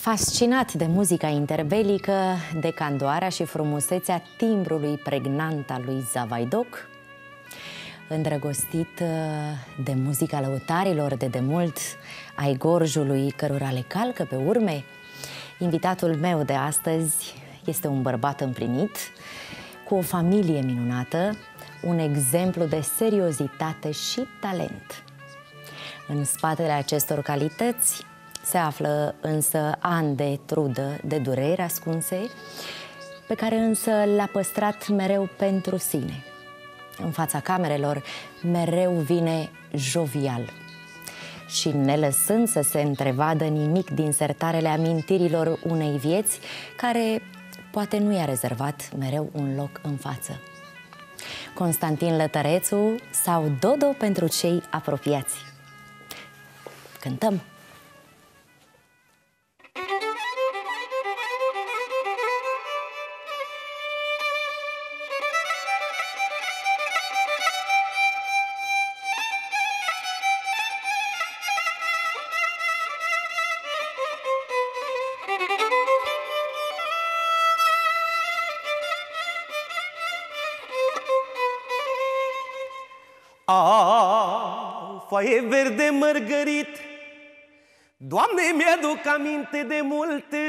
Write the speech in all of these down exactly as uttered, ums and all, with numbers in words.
Fascinat de muzica interbelică, de candoarea și frumusețea timbrului pregnant al lui Zavaidoc, îndrăgostit de muzica lăutarilor de demult, ai gorjului cărora le calcă pe urme, invitatul meu de astăzi este un bărbat împlinit, cu o familie minunată, un exemplu de seriozitate și talent. În spatele acestor calități se află însă ani de trudă, de dureri ascunse, pe care însă le-a păstrat mereu pentru sine. În fața camerelor mereu vine jovial și, nelăsând să se întrevadă nimic din sertarele amintirilor unei vieți care poate nu i-a rezervat mereu un loc în față. Constantin Lătărețu sau Dodo pentru cei apropiați. Cântăm! A, foaie verde mărgărit, Doamne, mi-aduc aminte de multe,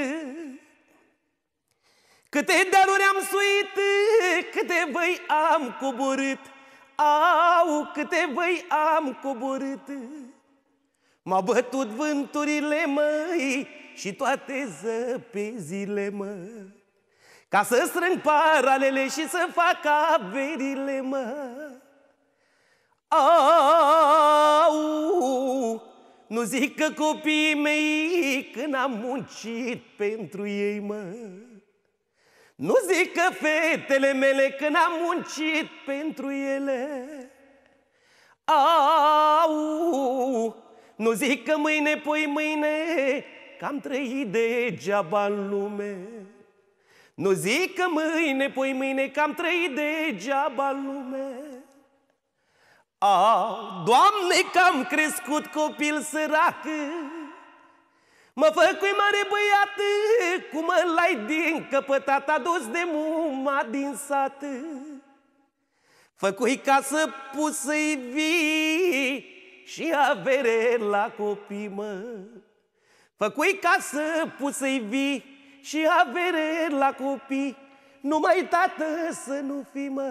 câte dealuri am suit, câte văi am coborât, au, câte văi am coborât. M-au bătut vânturile, măi, și toate zăpezile, mă, ca să strâng paralele și să fac averile, mă. Au, nu zic că copiii mei, când am muncit pentru ei, mă, nu zic că fetele mele, când am muncit pentru ele, au, nu zic că mâine, poi mâine, că am trăit degeaba în lume, nu zic că mâine, poi mâine, că am trăit degeaba în lume. A, Doamne, că am crescut copil sărac, mă făcui mare băiat, cu mălai din căpătat adus de muma din sat. Făcui casă pusă-i vii și avere la copii, mă. Făcui casă pusă-i vii și avere la copii, numai tată să nu fii, mă.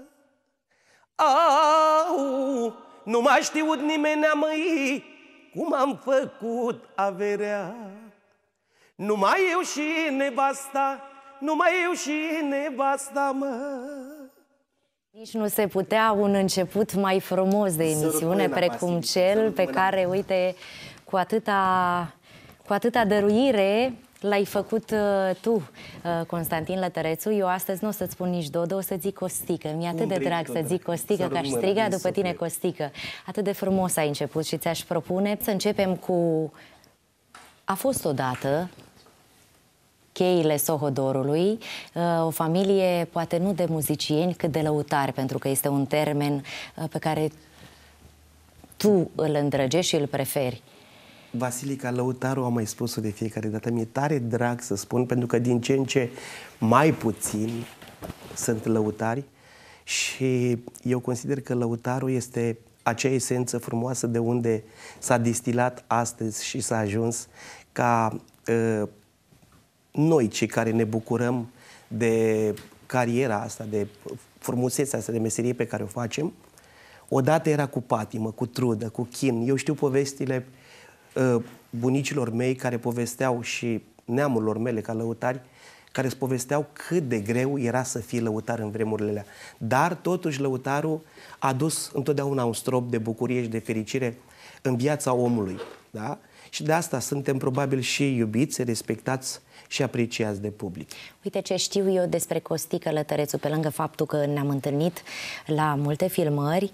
Au, nu m-a știut nimeni, măi, cum am făcut averea. Numai eu și nevasta, numai eu și nevasta, mă. Nici nu se putea un început mai frumos de emisiune precum cel pe care, uite, cu atâta, cu atâta dăruire l-ai făcut uh, tu, uh, Constantin Lătărețu. Eu astăzi nu o să-ți spun nici Dodo, o să zic Costică. Mi-e atât de drag să zic Costică, că aș striga după tine Costică. Atât de frumos ai început și ți-aș propune să începem cu A fost odată, cheile Sohodorului, uh, o familie poate nu de muzicieni, cât de lăutari, pentru că este un termen uh, pe care tu îl îndrăgești și îl preferi. Vasilica Lăutaru, am mai spus-o de fiecare dată, mi-e tare drag să spun, pentru că din ce în ce mai puțini sunt lăutari și eu consider că lăutarul este acea esență frumoasă de unde s-a distilat astăzi și s-a ajuns ca uh, noi, cei care ne bucurăm de cariera asta, de frumusețea asta, de meserie pe care o facem, odată era cu patimă, cu trudă, cu chin. Eu știu povestile bunicilor mei care povesteau și neamurilor mele ca lăutari, care îți povesteau cât de greu era să fii lăutar în vremurile alea. Dar totuși lăutarul a adus întotdeauna un strop de bucurie și de fericire în viața omului. Da? Și de asta suntem probabil și iubiți, respectați și apreciați de public. Uite ce știu eu despre Costică Lătărețu, pe lângă faptul că ne-am întâlnit la multe filmări,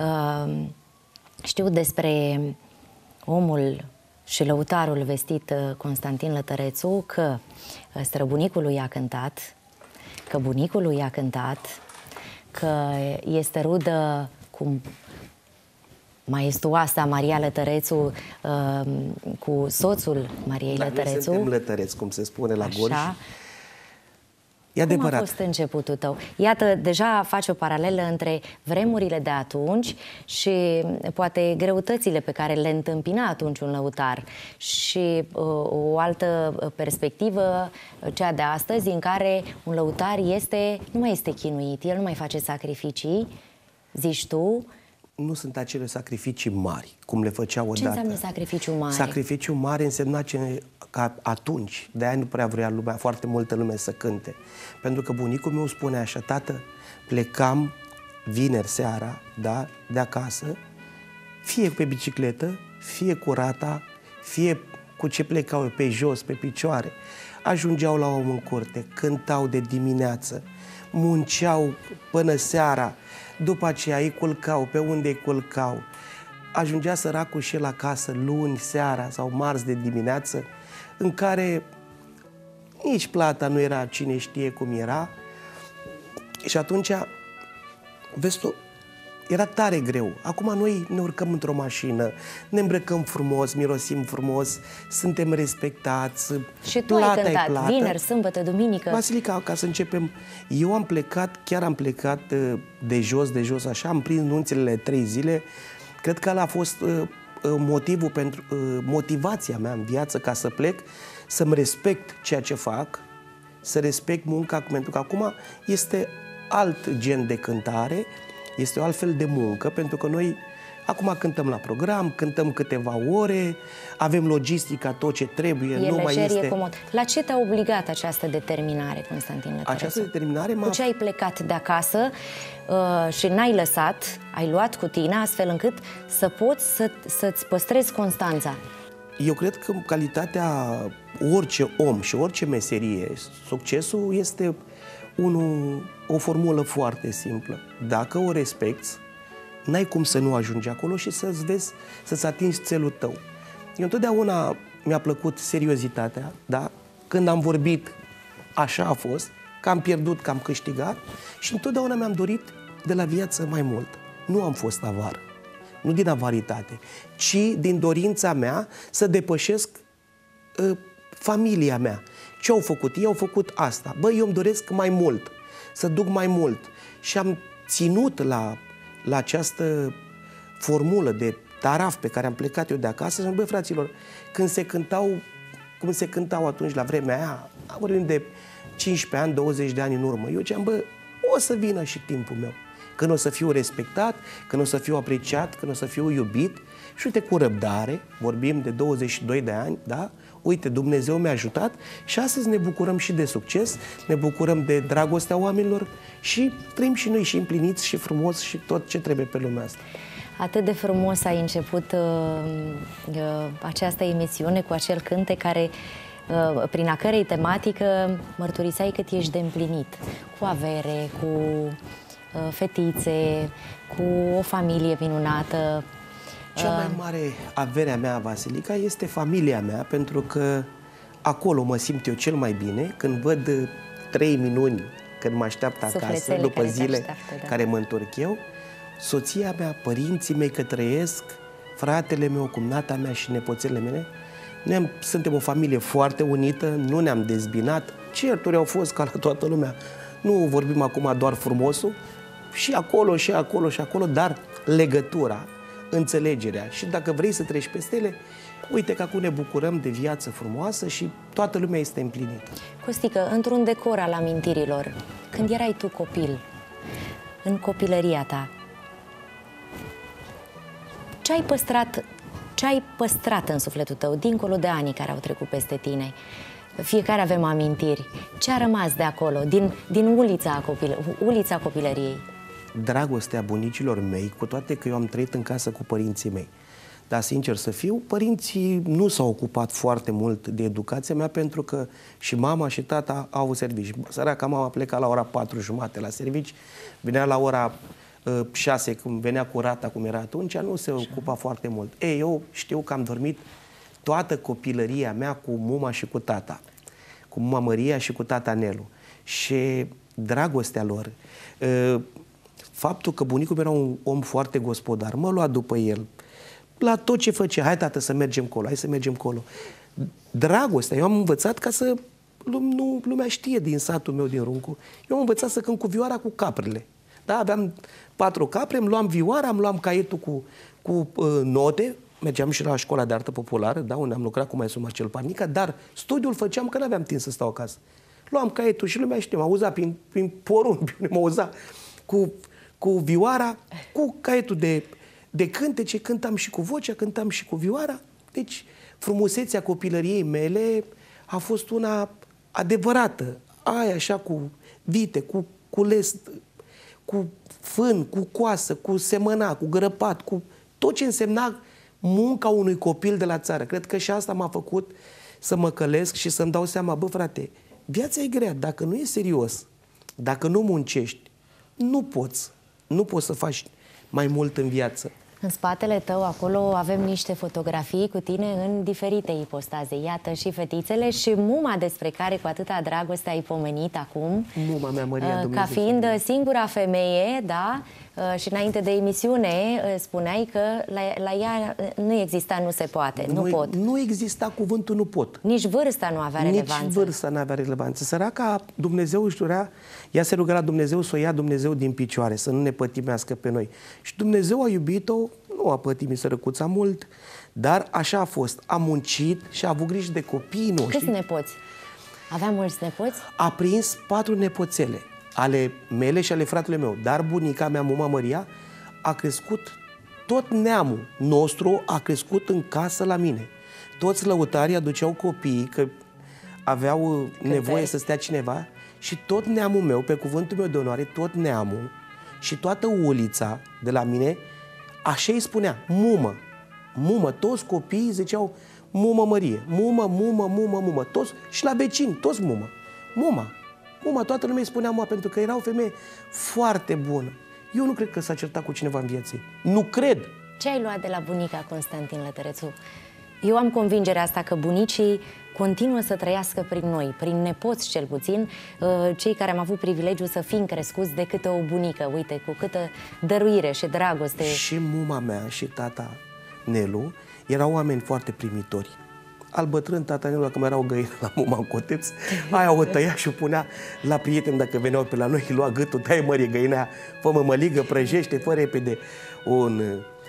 știu despre omul și lăutarul vestit Constantin Lătărețu că străbunicul lui a cântat, că bunicul lui a cântat, că este rudă cu maestuoasa Maria Lătărețu uh, cu soțul Mariei da, Lătărețu. Noi suntem lătăreți, cum se spune la Gorj. E Cum adevărat. a fost începutul tău? Iată, deja faci o paralelă între vremurile de atunci și poate greutățile pe care le întâmpina atunci un lăutar și uh, o altă perspectivă, cea de astăzi, în care un lăutar este, nu mai este chinuit, el nu mai face sacrificii, zici tu. Nu sunt acele sacrificii mari, cum le făceau odată. Ce înseamnă sacrificiu mare? Sacrificiu mare însemna ce, ca atunci, de-aia nu prea vrea lumea, foarte multă lume să cânte. Pentru că bunicul meu spune așa: tată, plecam vineri seara, da, de acasă, fie pe bicicletă, fie cu rata, fie cu ce plecau eu, pe jos, pe picioare. Ajungeau la om în curte, cântau de dimineață, munceau până seara, după aceea îi culcau, pe unde îi culcau. Ajungea săracul și el acasă luni seara sau marți de dimineață, în care nici plata nu era cine știe cum era. Și atunci, vezi tu, era tare greu. Acum noi ne urcăm într-o mașină, ne îmbrăcăm frumos, mirosim frumos, suntem respectați. Și tu ai cântat vineri, sâmbătă, duminică. Basilica, ca să începem, eu am plecat, chiar am plecat de jos, de jos așa, am prins nunțile trei zile. Cred că ăla a fost motivul pentru, motivația mea în viață ca să plec, să-mi respect ceea ce fac, să respect munca, pentru că acum este alt gen de cântare, este o altfel de muncă, pentru că noi acum cântăm la program, cântăm câteva ore, avem logistica, tot ce trebuie, e nu mai lejer, este... E comod. La ce te-a obligat această determinare, Constantin Lătărețu? Această determinare m-a... Cu ce ai plecat de acasă uh, și n-ai lăsat, ai luat cu tine, astfel încât să poți să, să-ți păstrezi constanța? Eu cred că calitatea orice om și orice meserie, succesul este unul, o formulă foarte simplă. Dacă o respecti, n-ai cum să nu ajungi acolo și să-ți vezi, să-ți atingi țelul tău. Eu întotdeauna mi-a plăcut seriozitatea, da? Când am vorbit, așa a fost, că am pierdut, că am câștigat și întotdeauna mi-am dorit de la viață mai mult. Nu am fost avar, nu din avaritate, ci din dorința mea să depășesc uh, familia mea. Ce au făcut? Ei au făcut asta. Băi, eu îmi doresc mai mult, să duc mai mult. Și am ținut la, la această formulă de taraf pe care am plecat eu de acasă. Și băi, fraților, când se cântau, cum se cântau atunci la vremea aia, vorbim de cincisprezece ani, douăzeci de ani în urmă, eu ziceam, bă, o să vină și timpul meu. Când o să fiu respectat, când o să fiu apreciat, când o să fiu iubit. Și uite, cu răbdare, vorbim de douăzeci și doi de ani, da? Uite, Dumnezeu mi-a ajutat și astăzi ne bucurăm și de succes, ne bucurăm de dragostea oamenilor și trăim și noi și împliniți și frumos și tot ce trebuie pe lumea asta. Atât de frumos ai început uh, uh, această emisiune cu acel cânte care, uh, prin a cărei tematică mărturiseai cât ești de împlinit, cu avere, cu uh, fetițe, cu o familie minunată. Cea mai mare averea mea, Vasilica, este familia mea, pentru că acolo mă simt eu cel mai bine, când văd trei minuni, când mă așteaptă acasă, după zile așteaptă, da. care mă întorc eu, soția mea, părinții mei că trăiesc, fratele meu, cumnata mea și nepoțele mele. Noi am, suntem o familie foarte unită, nu ne-am dezbinat, certuri au fost ca la toată lumea. Nu vorbim acum doar frumosul, și acolo, și acolo, și acolo, dar legătura, înțelegerea. Și dacă vrei să treci peste ele, uite că acum ne bucurăm de viață frumoasă și toată lumea este împlinită. Costică, într-un decor al amintirilor, când erai tu copil, în copilăria ta, ce ai păstrat, ce ai păstrat în sufletul tău, dincolo de anii care au trecut peste tine? Fiecare avem amintiri. Ce a rămas de acolo, din, din ulița, copil, ulița copilăriei? Dragostea bunicilor mei, cu toate că eu am trăit în casă cu părinții mei. Dar, sincer să fiu, părinții nu s-au ocupat foarte mult de educația mea, pentru că și mama și tata au avut servici. Săraca mama pleca la ora patru jumate la servici, venea la ora uh, șase, când venea cu rata, cum era atunci, nu se ocupa foarte mult. Ei, eu știu că am dormit toată copilăria mea cu muma și cu tata, cu mama Maria și cu tata Nelu. Și dragostea lor, uh, faptul că bunicul meu era un om foarte gospodar, mă lua după el, la tot ce făcea. Hai, tată, să mergem colo, hai să mergem colo. Dragostea, eu am învățat ca să... Nu, lumea știe din satul meu, din Runcu. Eu am învățat să cânt cu vioara cu caprele. Da, aveam patru capre, îmi luam vioara, îmi luam caietul cu, cu uh, note, mergeam și la școala de artă populară, da, unde am lucrat cu maestru Marcel Parnica, dar studiul făceam că nu aveam timp să stau acasă. Luam caietul și lumea știe, mă auza prin, prin porumbi, mă auza cu, cu vioara, cu caietul de, de cântece, cântam și cu vocea, cântam și cu vioara. Deci frumusețea copilăriei mele a fost una adevărată, aia așa cu vite, cu cules, cu fân, cu coasă, cu semăna, cu grăpat, cu tot ce însemna munca unui copil de la țară. Cred că și asta m-a făcut să mă călesc și să-mi dau seama, bă, frate, viața e grea, dacă nu e serios, dacă nu muncești, nu poți, nu poți să faci mai mult în viață. În spatele tău, acolo, avem niște fotografii cu tine în diferite ipostaze. Iată și fetițele și muma despre care cu atâta dragoste ai pomenit acum. Muma mea, Maria Dumnezeu. Ca fiind singura femeie, da? Și înainte de emisiune spuneai că la, la ea nu exista nu se poate, nu, nu pot. Nu exista cuvântul nu pot. Nici vârsta nu avea relevanță. Nici vârsta nu avea relevanță. Săraca, Dumnezeu își dorea, ea se ruga la Dumnezeu să o ia Dumnezeu din picioare, să nu ne pătimească pe noi. Și Dumnezeu a iubit-o, nu a pătimit sărăcuța mult, dar așa a fost. A muncit și a avut grijă de copiii noștri. Câți nepoți? Avea mulți nepoți? A prins patru nepoțele, ale mele și ale fratelui meu. Dar bunica mea, muma Maria, a crescut, tot neamul nostru a crescut în casă la mine. Toți lăutarii aduceau copiii, că aveau nevoie să stea cineva, și tot neamul meu, pe cuvântul meu de onoare, tot neamul și toată ulița de la mine, așa îi spunea, mumă, mumă, toți copiii ziceau mumă Mărie, mumă, mumă, mumă, mumă, toți, și la vecini, toți mumă, muma. Muma, toată lumea îi spunea muma, pentru că era o femeie foarte bună. Eu nu cred că s-a certat cu cineva în viață. Nu cred. Ce ai luat de la bunica Constantin Lătărețu? Eu am convingerea asta că bunicii continuă să trăiască prin noi, prin nepoți cel puțin, cei care am avut privilegiul să fim crescuți de câte o bunică, uite, cu câtă dăruire și dragoste. Și muma mea și tata Nelu erau oameni foarte primitori. Al bătrân, tata Nelu, dacă mai era o găină la muma în coteț, aia o tăia și o punea la prieteni dacă veneau pe la noi, îi lua gâtul, taie mărie găina aia, fă mămăligă, prăjește, fă repede un...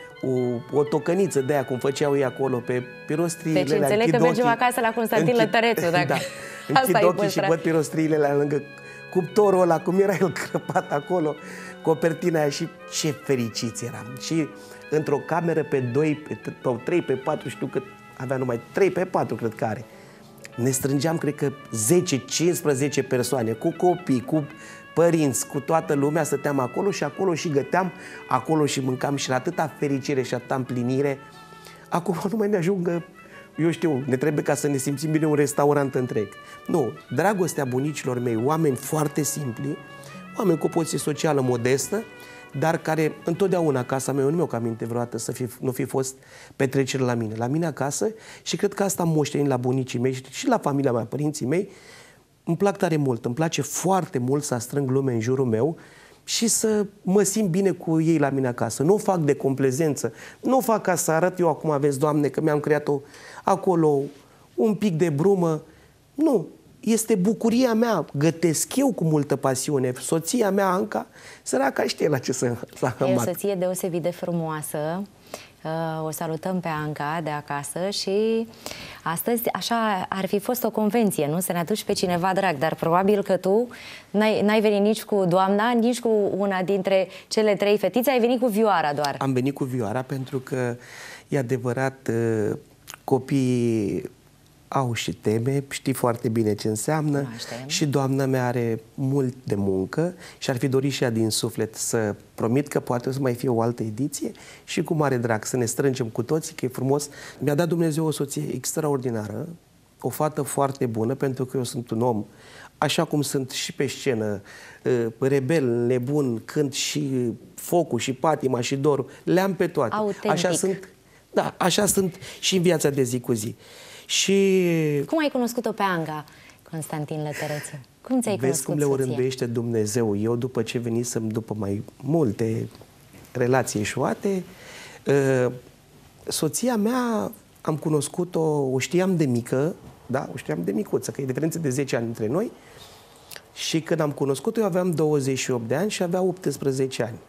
O, o tocăniță de aia, cum făceau ei acolo, pe pirostriile. Deci înțeleg că mergem acasă la Constantin Lătărețu, dacă... Da, închid ochii și văd pirostriile la lângă cuptorul ăla, cum era el crăpat acolo, copertina aia, și ce fericiți eram. Și într-o cameră pe doi, pe trei, pe patru, știu cât avea, numai trei pe patru, cred că are. Ne strângeam, cred că zece cincisprezece persoane, cu copii, cu părinți, cu toată lumea, stăteam acolo și acolo și găteam, acolo și mâncam, și la atâta fericire și atâta împlinire. Acum nu mai ne ajungă, eu știu, ne trebuie ca să ne simțim bine un restaurant întreg. Nu, dragostea bunicilor mei, oameni foarte simpli, oameni cu o poziție socială modestă, dar care întotdeauna, casa mea, eu nu mi-o aminte vreodată să fi, nu fi fost petrecere la mine. La mine acasă, și cred că asta am moștenit la bunicii mei și la familia mea, părinții mei. Îmi plac tare mult, îmi place foarte mult să strâng lume în jurul meu și să mă simt bine cu ei la mine acasă. Nu o fac de complezență, nu o fac ca să arăt eu acum, aveți, Doamne, că mi-am creat-o acolo un pic de brumă. Nu, este bucuria mea, gătesc eu cu multă pasiune. Soția mea, Anca, săraca, știe la ce să s-a E o soție deosebit de frumoasă. O salutăm pe Anca de acasă și astăzi așa ar fi fost o convenție, nu? Să ne aduci pe cineva drag, dar probabil că tu n-ai venit nici cu doamna, nici cu una dintre cele trei fetițe, ai venit cu vioara doar. Am venit cu vioara pentru că, e adevărat, copiii au și teme, știi foarte bine ce înseamnă. Și doamna mea are mult de muncă și ar fi dorit și ea din suflet să promit că poate o să mai fie o altă ediție și cu mare drag să ne strângem cu toții, că e frumos. Mi-a dat Dumnezeu o soție extraordinară, o fată foarte bună, pentru că eu sunt un om, așa cum sunt și pe scenă, rebel, nebun, cânt și focul, și patima, și dorul, le-am pe toate. Autentic. Așa sunt, da, așa sunt și în viața de zi cu zi. Și... Cum ai cunoscut-o pe Anca, Constantin Lătărețu? Cum ți-ai cunoscut Vezi cum le orânduiește Dumnezeu. Eu, după ce venisem, după mai multe relații eșuate, Soția mea, am cunoscut-o, o știam de mică, da, o știam de micuță, că e diferență de zece ani între noi. Și când am cunoscut-o, eu aveam douăzeci și opt de ani și avea optsprezece ani.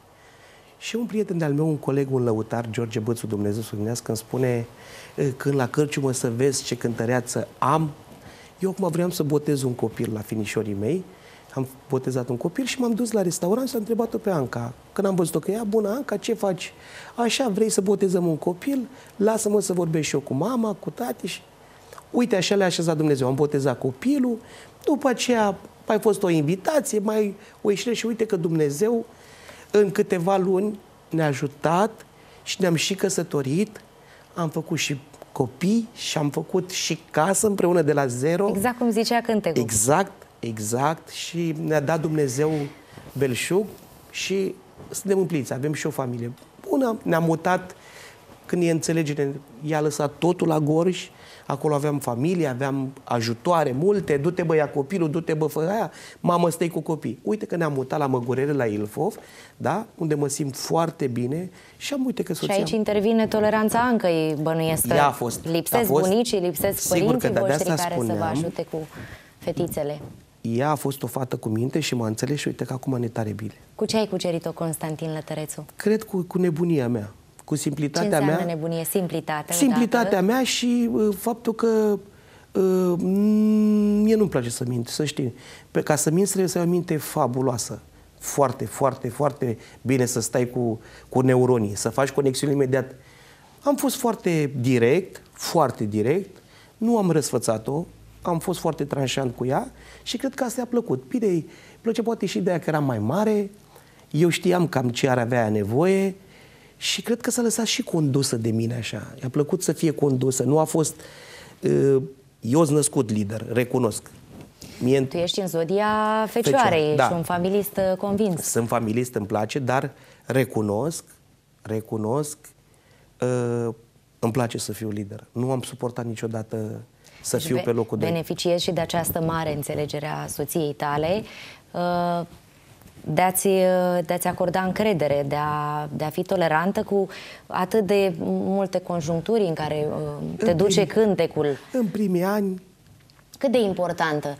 Și un prieten de-al meu, un coleg, un lăutar, George Bățu, Dumnezeu să îmi spune: când la cărciumă să vezi ce cântăreață am. Eu acum vreau să botez un copil la finișorii mei. Am botezat un copil și m-am dus la restaurant și am întrebat-o pe Anca. Când am văzut-o că ea, bună, Anca, ce faci? Așa, vrei să botezăm un copil? Lasă-mă să vorbesc și eu cu mama, cu tati. Și... uite, așa le-a așezat Dumnezeu. Am botezat copilul, după aceea mai fost o invitație, mai o ieșire și uite că Dumnezeu în câteva luni ne-a ajutat și ne-am și căsătorit, am făcut și copii și am făcut și casă împreună de la zero. Exact cum zicea cântecul. Exact, exact. Și ne-a dat Dumnezeu belșug și suntem împliniți. Avem și o familie bună. Ne-am mutat când e înțelegere, i-a lăsat totul la Gorj. Acolo aveam familie, aveam ajutoare multe. Du-te, bă, ia copilul, du-te, bă, fă aia. Mamă, stai cu copii. Uite că ne-am mutat la Măgurele, la Ilfov, da? Unde mă simt foarte bine. Și am uite că soția... Și aici intervine toleranța Ancăi, bănuiesc că a fost, lipsesc a fost, bunicii, lipsesc părinții voștri care spuneam, să vă ajute cu fetițele. Ea a fost o fată cu minte și m-a înțeles și uite că acum ne tare bine. Cu ce ai cucerit-o, Constantin Lătărețu? Cred cu, cu nebunia mea. Cu simplitatea mea. Ce înseamnă mea, nebunie? Simplitate. Simplitatea odată. mea și uh, faptul că uh, mie nu-mi place să mint, să știi. Pe, ca să mint trebuie să ai o minte fabuloasă. Foarte, foarte, foarte bine să stai cu, cu neuronii, să faci conexiuni imediat. Am fost foarte direct, foarte direct, nu am răsfățat-o, am fost foarte tranșant cu ea și cred că asta i-a plăcut. Bine, îi place poate și ideea că eram mai mare, eu știam cam ce ar avea nevoie. Și cred că s-a lăsat și condusă de mine așa. I-a plăcut să fie condusă. Nu a fost... Uh, eu sunt născut lider, recunosc. Mie... Tu ești în zodia Fecioarei, Fecioară, da. Și un familist convins. Sunt familist, îmi place, dar recunosc, recunosc, uh, îmi place să fiu lider. Nu am suportat niciodată să deci fiu pe locul doi. Beneficiezi și de această mare înțelegere a soției tale, uh, de a-ți, de a-ți acorda încredere, de a, de a fi tolerantă cu atât de multe conjuncturi în care uh, te în duce prim, cântecul. În primii ani... Cât de importantă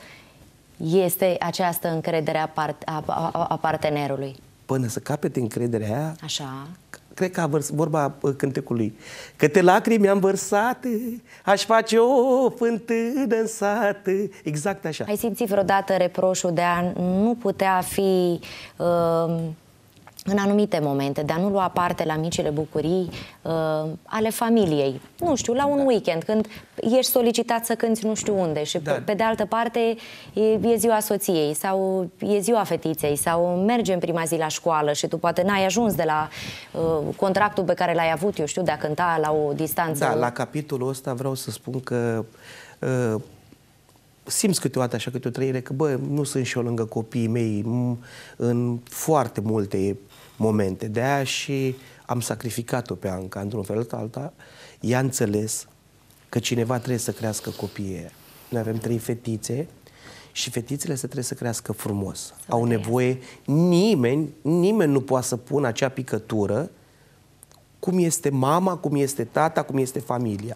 este această încredere a, part, a, a, a partenerului? Până să capete încrederea aia... Așa... Cred că a vărs, vorba cântecului. Câte lacrimi am vărsat, aș face o fântână în sat. Exact așa. Ai simțit vreodată reproșul de a nu putea fi uh, în anumite momente, de a nu lua parte la micile bucurii uh, ale familiei? Nu știu, la un da. weekend, când ești solicitat să cânti nu știu unde și da. pe, pe de altă parte e, e ziua soției sau e ziua fetiței sau merge în prima zi la școală și tu poate n-ai ajuns de la uh, contractul pe care l-ai avut, eu știu, de a cânta la o distanță. Da, la capitolul ăsta vreau să spun că uh, simți câteodată așa, câte o trăire, că bă, nu sunt și eu lângă copiii mei în foarte multe momente. De aia și am sacrificat-o pe Anca, într-un fel sau alta. Ea a înțeles că cineva trebuie să crească copiii. Noi avem trei fetițe și fetițele se trebuie să crească frumos. Să Au nevoie, nimeni, nimeni nu poate să pună acea picătură cum este mama, cum este tata, cum este familia.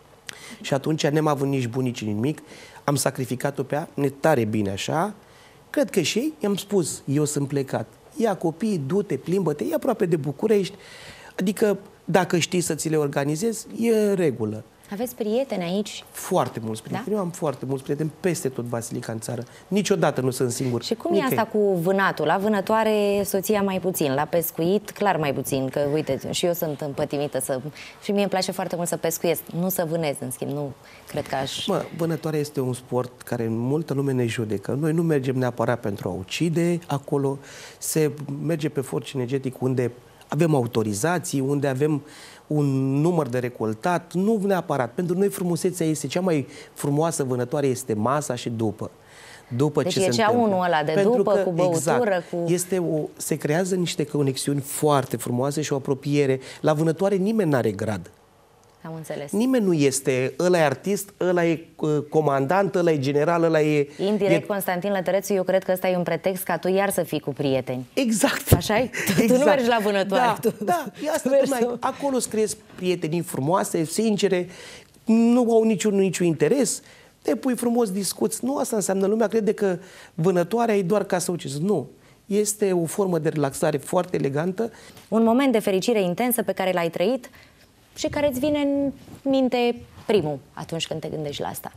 Și atunci n-am avut nici bunici, nici nimic, am sacrificat-o pe ea, ne tare bine așa. Cred că și ei i-am spus, eu sunt plecat. Ia copiii, du-te, plimbă-te, e aproape de București. Adică, dacă știi să ți le organizezi, e în regulă. Aveți prieteni aici? Foarte mulți prieteni. Da? Eu am foarte mulți prieteni peste tot Vasilica în țară. Niciodată nu sunt singur. Și cum Nicăi. e asta cu vânatul? La vânătoare soția mai puțin, la pescuit clar mai puțin. Că uite, și eu sunt împătimită să... Și mie îmi place foarte mult să pescuiesc, nu să vânez, în schimb. Nu cred că aș... Mă, vânătoarea este un sport care multă lume ne judecă. Noi nu mergem neapărat pentru a ucide acolo. Se merge pe for cinegetic unde avem autorizații, unde avem un număr de recoltat, nu neapărat. Pentru noi frumusețea este cea mai frumoasă vânătoare, este masa și după. După deci ce e se cea întâmplă. unul ăla de Pentru după, că, cu băutură, exact, cu... Este o, se creează niște conexiuni foarte frumoase și o apropiere. La vânătoare nimeni n-are grad. Am înțeles. Nimeni nu este, ăla e artist, ăla e comandant, ăla e general, ăla e... Indirect, e... Constantin Lătărețu, eu cred că ăsta e un pretext ca tu iar să fii cu prieteni. Exact. Așa-i? Exact. Tu nu mergi la vânătoare. Da, tu, da. E asta, tu să... acolo îți creezi prietenii frumoase, sincere, nu au niciun, niciun interes, te pui frumos, discuți. Nu asta înseamnă, lumea crede că vânătoarea e doar ca să ucizi. Nu. Este o formă de relaxare foarte elegantă. Un moment de fericire intensă pe care l-ai trăit și care îți vine în minte primul atunci când te gândești la asta.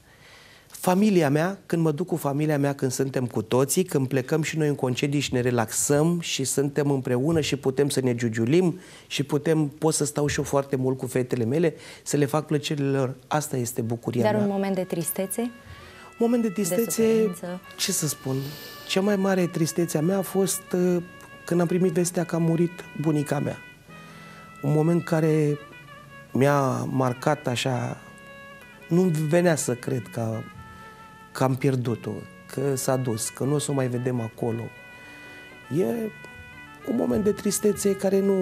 Familia mea, când mă duc cu familia mea, când suntem cu toții, când plecăm și noi în concedii și ne relaxăm și suntem împreună și putem să ne giugiulim și putem, pot să stau și eu foarte mult cu fetele mele, să le fac plăcerile lor. Asta este bucuria Dar mea. un moment de tristețe? Moment de tristețe, de ce să spun, cea mai mare tristețe a mea a fost uh, când am primit vestea că a murit bunica mea. Un moment care mi-a marcat așa, nu venea să cred că, că am pierdut-o, că s-a dus, că nu o să o mai vedem acolo. E un moment de tristețe care nu,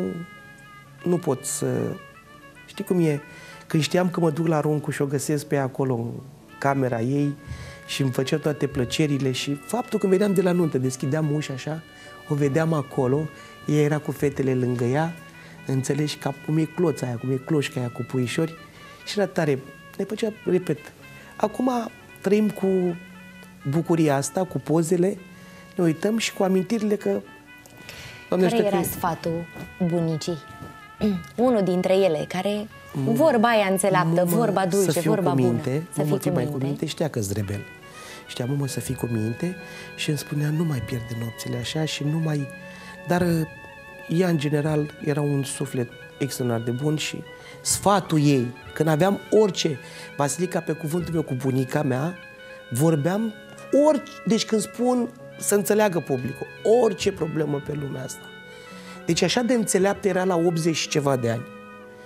nu pot să... Știi cum e? Când știam că mă duc la Runcu și o găsesc pe ea acolo în camera ei și îmi făcea toate plăcerile și faptul că veneam de la nuntă, deschideam ușa așa, o vedeam acolo, ea era cu fetele lângă ea, înțelegi, ca cum e cloța aia, cum e cloșca aia cu puișori și era tare. Ne făcea, repet, acum trăim cu bucuria asta, cu pozele, ne uităm și cu amintirile că... Doamne, care era că... sfatul bunicii? Unul dintre ele, care vorba aia înțeleaptă, mumă, vorba dulce, vorba cu minte, bună. Să mumă, fii cu mai minte. cu minte, știa că-s rebel. Știa, mumă, să fii cu minte și îmi spunea, nu mai pierde nopțile așa și nu mai... Dar ea, în general, era un suflet extraordinar de bun și sfatul ei, când aveam orice, Vasilica, pe cuvântul meu, cu bunica mea, vorbeam orice, deci când spun să înțeleagă publicul, orice problemă pe lumea asta. Deci așa de înțeleaptă era la optzeci și ceva de ani.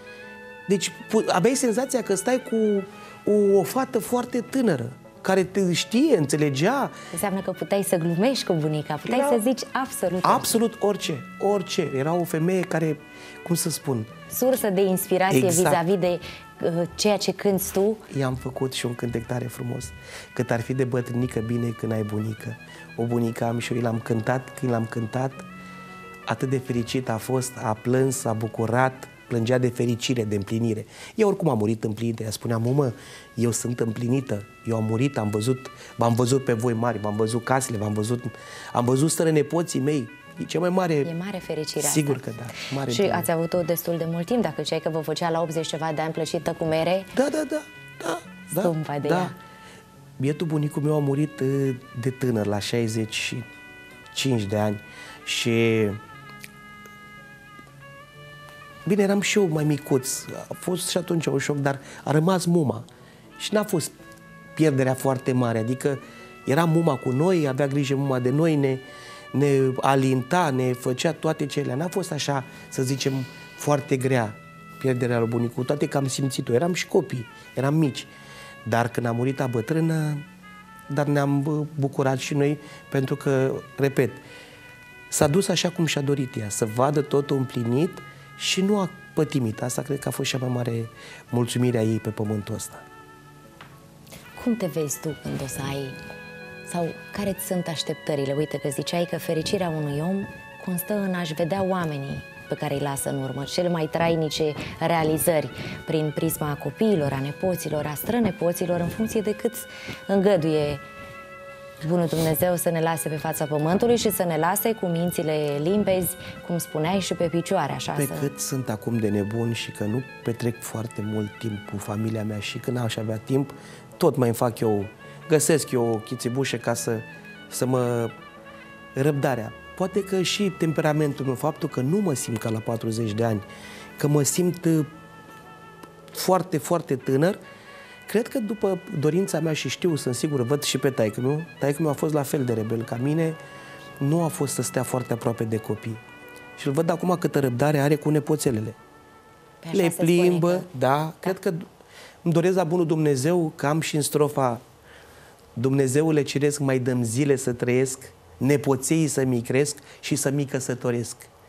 Deci aveai senzația că stai cu o, o fată foarte tânără, care te știe, înțelegea. Înseamnă că puteai să glumești cu bunica, puteai era să zici absolut orice. Absolut orice, orice. Era o femeie care, cum să spun... Sursă de inspirație exact. vis-a-vis de uh, ceea ce cânti tu. I-am făcut și un cântec tare frumos. Cât ar fi de bătrânică bine când ai bunică. O bunică am și eu, l-am cântat, când l-am cântat, atât de fericit a fost, a plâns, a bucurat, plângea de fericire, de împlinire. Eu oricum am murit împlinită, ea spunea, mumă, eu sunt împlinită, eu am murit, am văzut, v-am văzut pe voi mari, v-am văzut casele, v-am văzut, am văzut strănepoții mei. E cea mai mare... E mare fericire. Sigur asta. că da. Mare și bine. Ați avut-o destul de mult timp, dacă ziceai că vă făcea la optzeci ceva de ani plăcită cu mere. Da, da, da. da, Stumpa da, de da. ea. Bietul bunicul meu a murit de tânăr, la șaizeci și cinci de ani. Și... Bine, eram și eu mai micuț. A fost și atunci un șoc, dar a rămas muma. Și n-a fost pierderea foarte mare. Adică era muma cu noi, avea grijă muma de noi, ne, ne alinta, ne făcea toate cele. N-a fost așa, să zicem, foarte grea pierderea lui bunicul, toate că am simțit-o. Eram și copii, eram mici. Dar când a murit a bătrână, dar ne-am bucurat și noi, pentru că, repet, s-a dus așa cum și-a dorit ea, să vadă totul împlinit și nu a pătimit. Asta cred că a fost cea mai mare mulțumire a ei pe pământul ăsta. Cum te vezi tu când o să ai, sau care ți sunt așteptările? Uite că ziceai că fericirea unui om constă în a-și vedea oamenii pe care îi lasă în urmă, cele mai trainice realizări prin prisma copiilor, a nepoților, a strănepoților, în funcție de cât îngăduie bunul Dumnezeu să ne lase pe fața pământului și să ne lase cu mințile limpezi, cum spuneai, și pe picioare. Așa pe să... cât sunt acum de nebun și că nu petrec foarte mult timp cu familia mea și când aș avea timp, tot mai fac eu, găsesc eu o chițibușă ca să, să mă... răbdarea. Poate că și temperamentul meu, faptul că nu mă simt ca la patruzeci de ani, că mă simt foarte, foarte tânăr, cred că după dorința mea și știu, sunt sigur, văd și pe taică meu, taică meu a fost la fel de rebel ca mine, nu a fost să stea foarte aproape de copii. Și îl văd acum câtă răbdare are cu nepoțelele. Le plimbă, că... da, da, cred că îmi doresc la bunul Dumnezeu că am și în strofa Dumnezeule ceresc, mai dăm zile să trăiesc, nepoței să-mi cresc și să mi căsătoresc.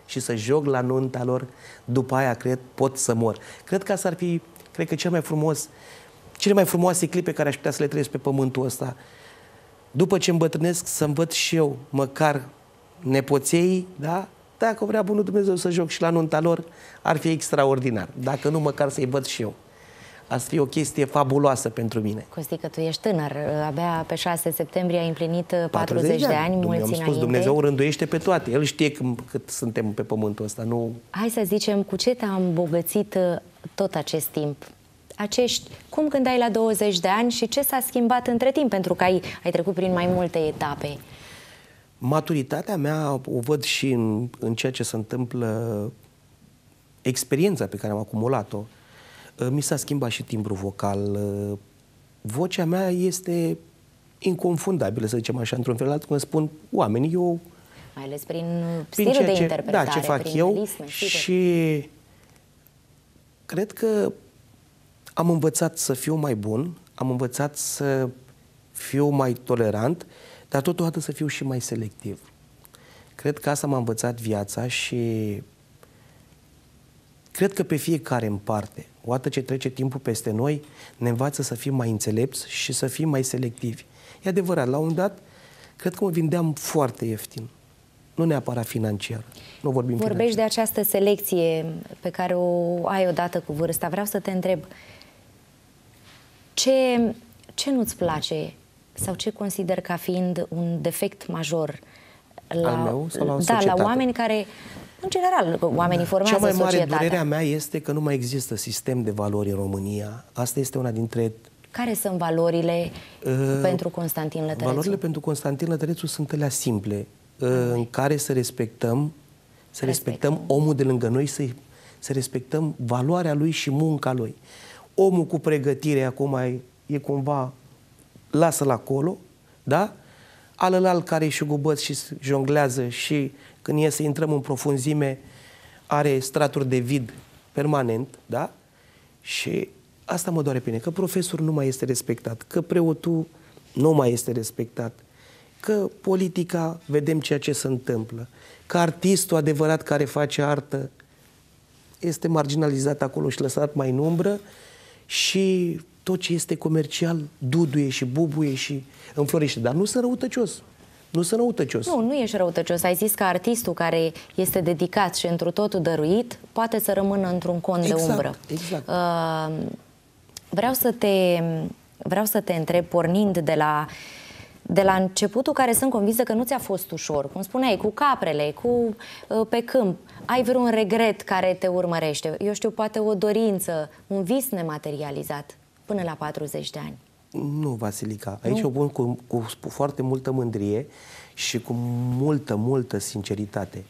și să joc la nunta lor, după aia, cred, pot să mor. Cred că asta ar fi, cred că cel mai frumos, cele mai frumoase clipe care aș putea să le trăiesc pe pământul ăsta. După ce îmbătrânesc, să-mi văd și eu, măcar nepoței, da? Dacă vrea bunul Dumnezeu să joc și la nunta lor, ar fi extraordinar. Dacă nu, măcar să-i văd și eu. Asta fi o chestie fabuloasă pentru mine. Costică, tu ești tânăr. Abia pe șase septembrie ai împlinit patruzeci de ani, mulți înainte. Spus, Dumnezeu rânduiește pe toate. El știe cât suntem pe pământul ăsta. Nu... Hai să zicem, cu ce te-a îmbogățit tot acest timp? Acești, cum gândeai la douăzeci de ani și ce s-a schimbat între timp? Pentru că ai, ai trecut prin mai multe etape. Maturitatea mea o văd și în, în ceea ce se întâmplă, experiența pe care am acumulat-o. Mi s-a schimbat și timbrul vocal. Vocea mea este inconfundabilă, să zicem așa, într-un fel, cum spun oamenii. Eu, mai ales prin stilul prin de ce, interpretare, da, ce fac prin eu melisme, și cred că am învățat să fiu mai bun, am învățat să fiu mai tolerant, dar totodată să fiu și mai selectiv. Cred că asta m-a învățat viața și cred că pe fiecare în parte, odată ce trece timpul peste noi, ne învață să fim mai înțelepți și să fim mai selectivi. E adevărat, la un moment dat, cred că mă vindeam foarte ieftin. Nu neapărat financiar. Nu vorbim Vorbești financiar. de această selecție pe care o ai odată cu vârsta. Vreau să te întreb, ce, ce nu-ți place sau ce consider ca fiind un defect major la, al meu sau la da, societate? La oameni care, în general, oamenii formează societatea. Cea mai mare societatea. durerea mea este că nu mai există sistem de valori în România. Asta este una dintre... Care sunt valorile uh, pentru Constantin Lătărețu? Valorile pentru Constantin Lătărețu sunt alea simple, uh, în care să respectăm, să Respect. respectăm omul de lângă noi, să, să respectăm valoarea lui și munca lui. Omul cu pregătire acum e, e cumva, lasă-l acolo, da? Alălalt care e șugubăț și jonglează și când e să intrăm în profunzime are straturi de vid permanent, da? Și asta mă doare pe mine, că profesorul nu mai este respectat, că preotul nu mai este respectat, că politica, vedem ceea ce se întâmplă, că artistul adevărat care face artă este marginalizat acolo și lăsat mai în umbră și tot ce este comercial duduie și bubuie și înflorește. Dar nu sunt răutăcios. Nu sunt răutăcios. Nu, nu ești răutăcios. Ai zis că artistul care este dedicat și întru totul dăruit poate să rămână într-un cont exact, de umbră. Exact. Uh, vreau să te, vreau să te întreb, pornind de la, de la începutul, care sunt convinsă că nu ți-a fost ușor. Cum spuneai, cu caprele, cu uh, pe câmp. Ai vreun regret care te urmărește? Eu știu, poate o dorință, un vis nematerializat până la patruzeci de ani. Nu, Vasilica. Aici nu. O pun cu, cu foarte multă mândrie și cu multă, multă sinceritate.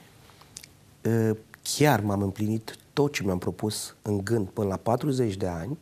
Chiar m-am împlinit tot ce mi-am propus în gând până la patruzeci de ani.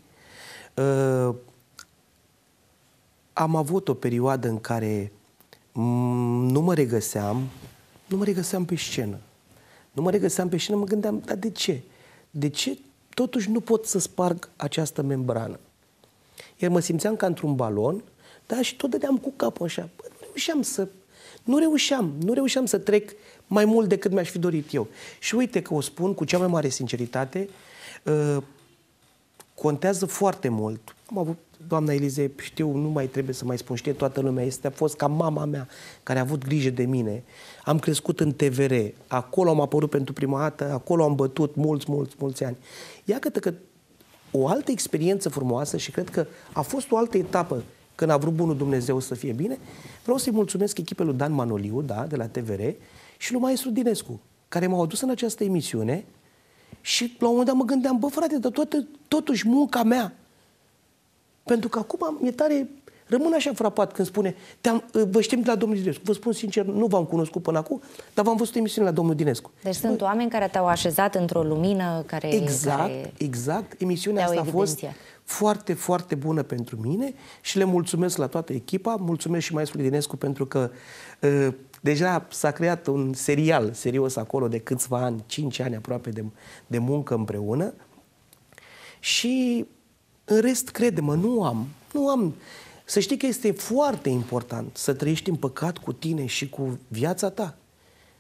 Am avut o perioadă în care nu mă regăseam, nu mă regăseam pe scenă. Nu mă regăseam pe scenă, mă gândeam, dar de ce? De ce totuși nu pot să sparg această membrană? Iar mă simțeam ca într-un balon, da, și tot dădeam cu capul așa. Bă, nu reușeam să... Nu reușeam, nu reușeam să trec mai mult decât mi-aș fi dorit eu. Și uite că o spun cu cea mai mare sinceritate, uh, contează foarte mult. Am avut, doamna Elize, știu, nu mai trebuie să mai spun, știe toată lumea, este, a fost ca mama mea care a avut grijă de mine. Am crescut în T V R, acolo am apărut pentru prima dată, acolo am bătut mulți, mulți, mulți ani. Iată că o altă experiență frumoasă și cred că a fost o altă etapă când a vrut bunul Dumnezeu să fie bine. Vreau să-i mulțumesc echipei lui Dan Manoliu, da, de la T V R, și lui Maestru Dinescu, care m-au adus în această emisiune și la un moment dat mă gândeam, bă, frate, dar toată, totuși munca mea. Pentru că acum mi-e tare, rămân așa frapat când spune, vă știm de la domnul Dinescu. Vă spun sincer, nu v-am cunoscut până acum, dar v-am văzut emisiune la domnul Dinescu. Deci bă, sunt oameni care te-au așezat într-o lumină care... Exact, care exact. Emisiunea asta a fost foarte, foarte bună pentru mine și le mulțumesc la toată echipa, mulțumesc și maestrului Dinescu pentru că uh, deja s-a creat un serial serios acolo de câțiva ani, cinci ani aproape de, de muncă împreună și în rest, crede-mă, nu am, nu am... Să știi că este foarte important să trăiești în păcat cu tine și cu viața ta.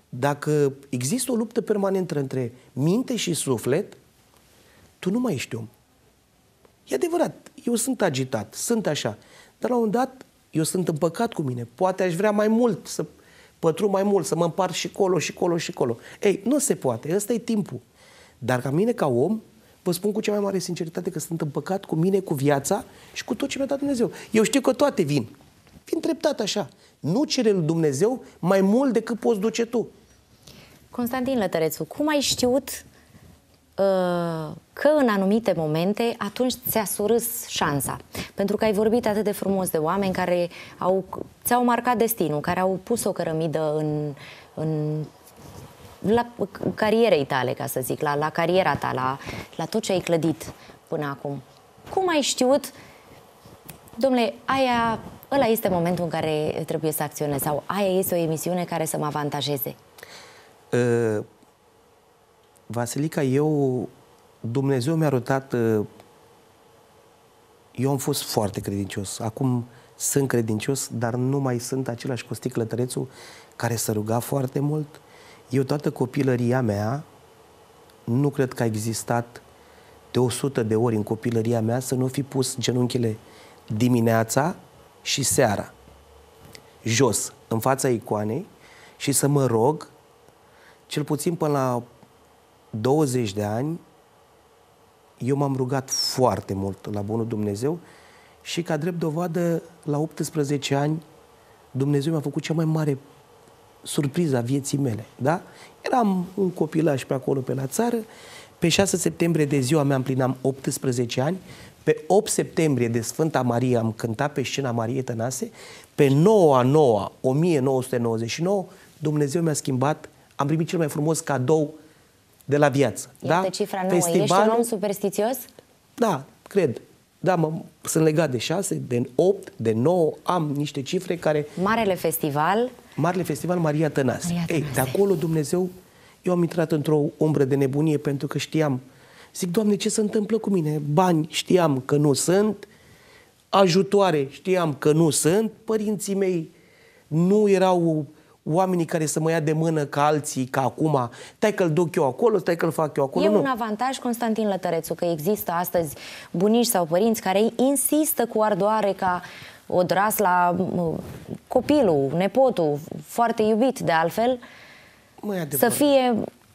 Dacă există o luptă permanentă între minte și suflet, tu nu mai ești om. E adevărat, eu sunt agitat, sunt așa, dar la un moment dat eu sunt împăcat cu mine. Poate aș vrea mai mult, să pătru mai mult, să mă împart și colo, și colo, și colo. Ei, nu se poate, ăsta e timpul. Dar ca mine, ca om, vă spun cu cea mai mare sinceritate că sunt împăcat cu mine, cu viața și cu tot ce mi-a dat Dumnezeu. Eu știu că toate vin. Vin treptat așa. Nu cere lui Dumnezeu mai mult decât poți duce tu. Constantin Lătărețu, cum ai știut uh, că în anumite momente atunci ți-a surâs șansa? Pentru că ai vorbit atât de frumos de oameni care au, ți-au marcat destinul, care au pus o cărămidă în, în la carierei tale, ca să zic, la, la cariera ta, la, la tot ce ai clădit până acum. Cum ai știut, domnule, aia, ăla este momentul în care trebuie să acționez sau aia este o emisiune care să mă avantajeze? Uh, Vasilica, eu, Dumnezeu mi-a arătat, uh, eu am fost foarte credincios. Acum sunt credincios, dar nu mai sunt același Costi Lătărețu care se ruga foarte mult. Eu toată copilăria mea, nu cred că a existat de o sută de ori în copilăria mea să nu fi pus genunchile dimineața și seara jos, în fața icoanei și să mă rog, cel puțin până la douăzeci de ani, eu m-am rugat foarte mult la bunul Dumnezeu și ca drept dovadă, la optsprezece ani, Dumnezeu mi-a făcut cea mai mare surpriză a vieții mele, da? Eram un copilaș pe acolo, pe la țară, pe șase septembrie de ziua mea împlinam optsprezece ani, pe opt septembrie de Sfânta Marie am cântat pe scena Mariei Tănase, pe nouă a noua o mie nouă sute nouăzeci și nouă, Dumnezeu mi-a schimbat, am primit cel mai frumos cadou de la viață. Iată da? cifra nouă. Festival... Ești un om superstițios? Da, cred. Da, mă, sunt legat de șase, de opt, de nouă, am niște cifre care... Marele festival... Marele Festival Maria Tănase. Maria Tănase. Ei, de acolo Dumnezeu, eu am intrat într-o umbră de nebunie pentru că știam, zic, Doamne, ce se întâmplă cu mine? Bani știam că nu sunt, ajutoare știam că nu sunt, părinții mei nu erau oamenii care să mă ia de mână ca alții, ca acum, stai că-l duc eu acolo, stai că-l fac eu acolo. E nu. un avantaj, Constantin Lătărețu, că există astăzi bunici sau părinți care insistă cu ardoare ca odras la copilul, nepotul, foarte iubit de altfel, Măi, să fie,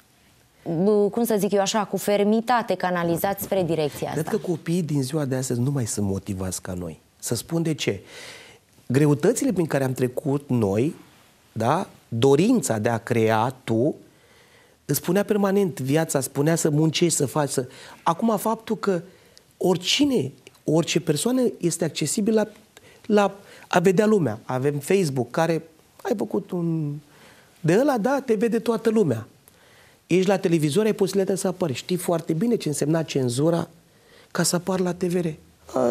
cum să zic eu așa, cu fermitate canalizați spre direcția asta. Cred că copiii din ziua de astăzi nu mai sunt motivați ca noi. Să spun de ce. Greutățile prin care am trecut noi, da? Dorința de a crea tu, îți spunea permanent viața, spunea să muncești, să faci, să... Acum faptul că oricine, orice persoană este accesibil la, la a vedea lumea. Avem Facebook, care ai făcut un... De ăla, da, te vede toată lumea. Ești la televizor, ai posibilitatea să apari. Știi foarte bine ce însemna cenzura ca să apar la T V R. A,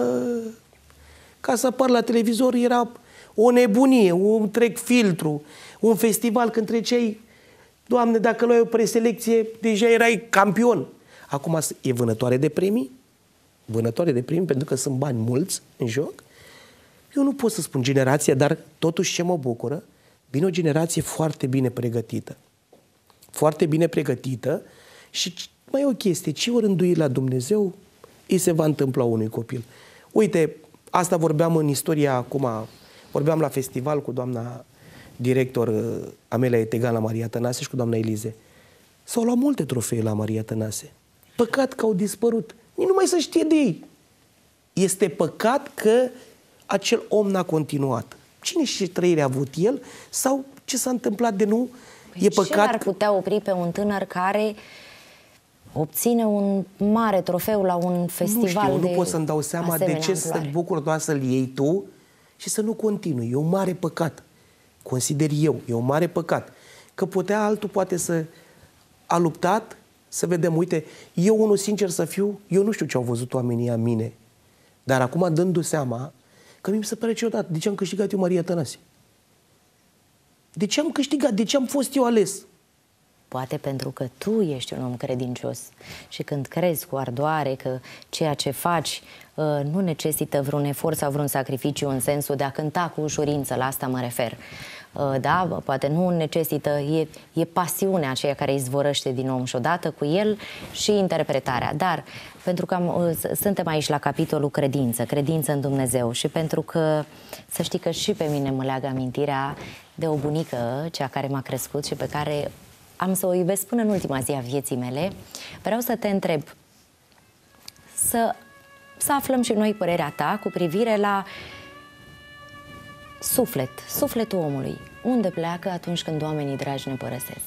ca să apar la televizor era o nebunie, un trec filtru, un festival când treceai, Doamne, dacă luai o preselecție, deja erai campion. Acum e vânătoare de premii, vânătoare de premii, pentru că sunt bani mulți în joc. Eu nu pot să spun generația, dar totuși ce mă bucură, vine o generație foarte bine pregătită. Foarte bine pregătită și mai e o chestie, ce o rânduit la Dumnezeu, îi se va întâmpla unui copil. Uite, asta vorbeam în istoria acum, vorbeam la festival cu doamna director Amelia Etegan la Maria Tănase și cu doamna Elize. S-au luat multe trofee la Maria Tănase. Păcat că au dispărut. Nici nu mai să știe de ei. Este păcat că acel om n-a continuat. Cine și ce trăire a avut el sau ce s-a întâmplat de nu? Păi e păcat ce ar putea opri pe un tânăr care obține un mare trofeu la un festival? Nu știu, de nu pot să-mi dau seama de ce să te bucuri doar să-l iei tu și să nu continui. E un mare păcat. Consider eu, e un mare păcat. Că putea altul poate să a luptat, să vedem, uite, eu unul sincer să fiu, eu nu știu ce au văzut oamenii a mine, dar acum dându seama că mi se pare ciudat, de ce am câștigat eu Maria Tănase? De ce am câștigat? De ce am fost eu ales? Poate pentru că tu ești un om credincios și când crezi cu ardoare că ceea ce faci uh, nu necesită vreun efort sau vreun sacrificiu în sensul de a cânta cu ușurință, la asta mă refer. da, poate nu necesită, e, e pasiunea aceea care izvorăște din om și odată cu el și interpretarea. Dar pentru că am, suntem aici la capitolul credință, credință în Dumnezeu și pentru că să știi că și pe mine mă leagă amintirea de o bunică, cea care m-a crescut și pe care am să o iubesc până în ultima zi a vieții mele, vreau să te întreb, să, să aflăm și noi părerea ta cu privire la suflet, sufletul omului. Unde pleacă atunci când oamenii dragi ne părăsesc?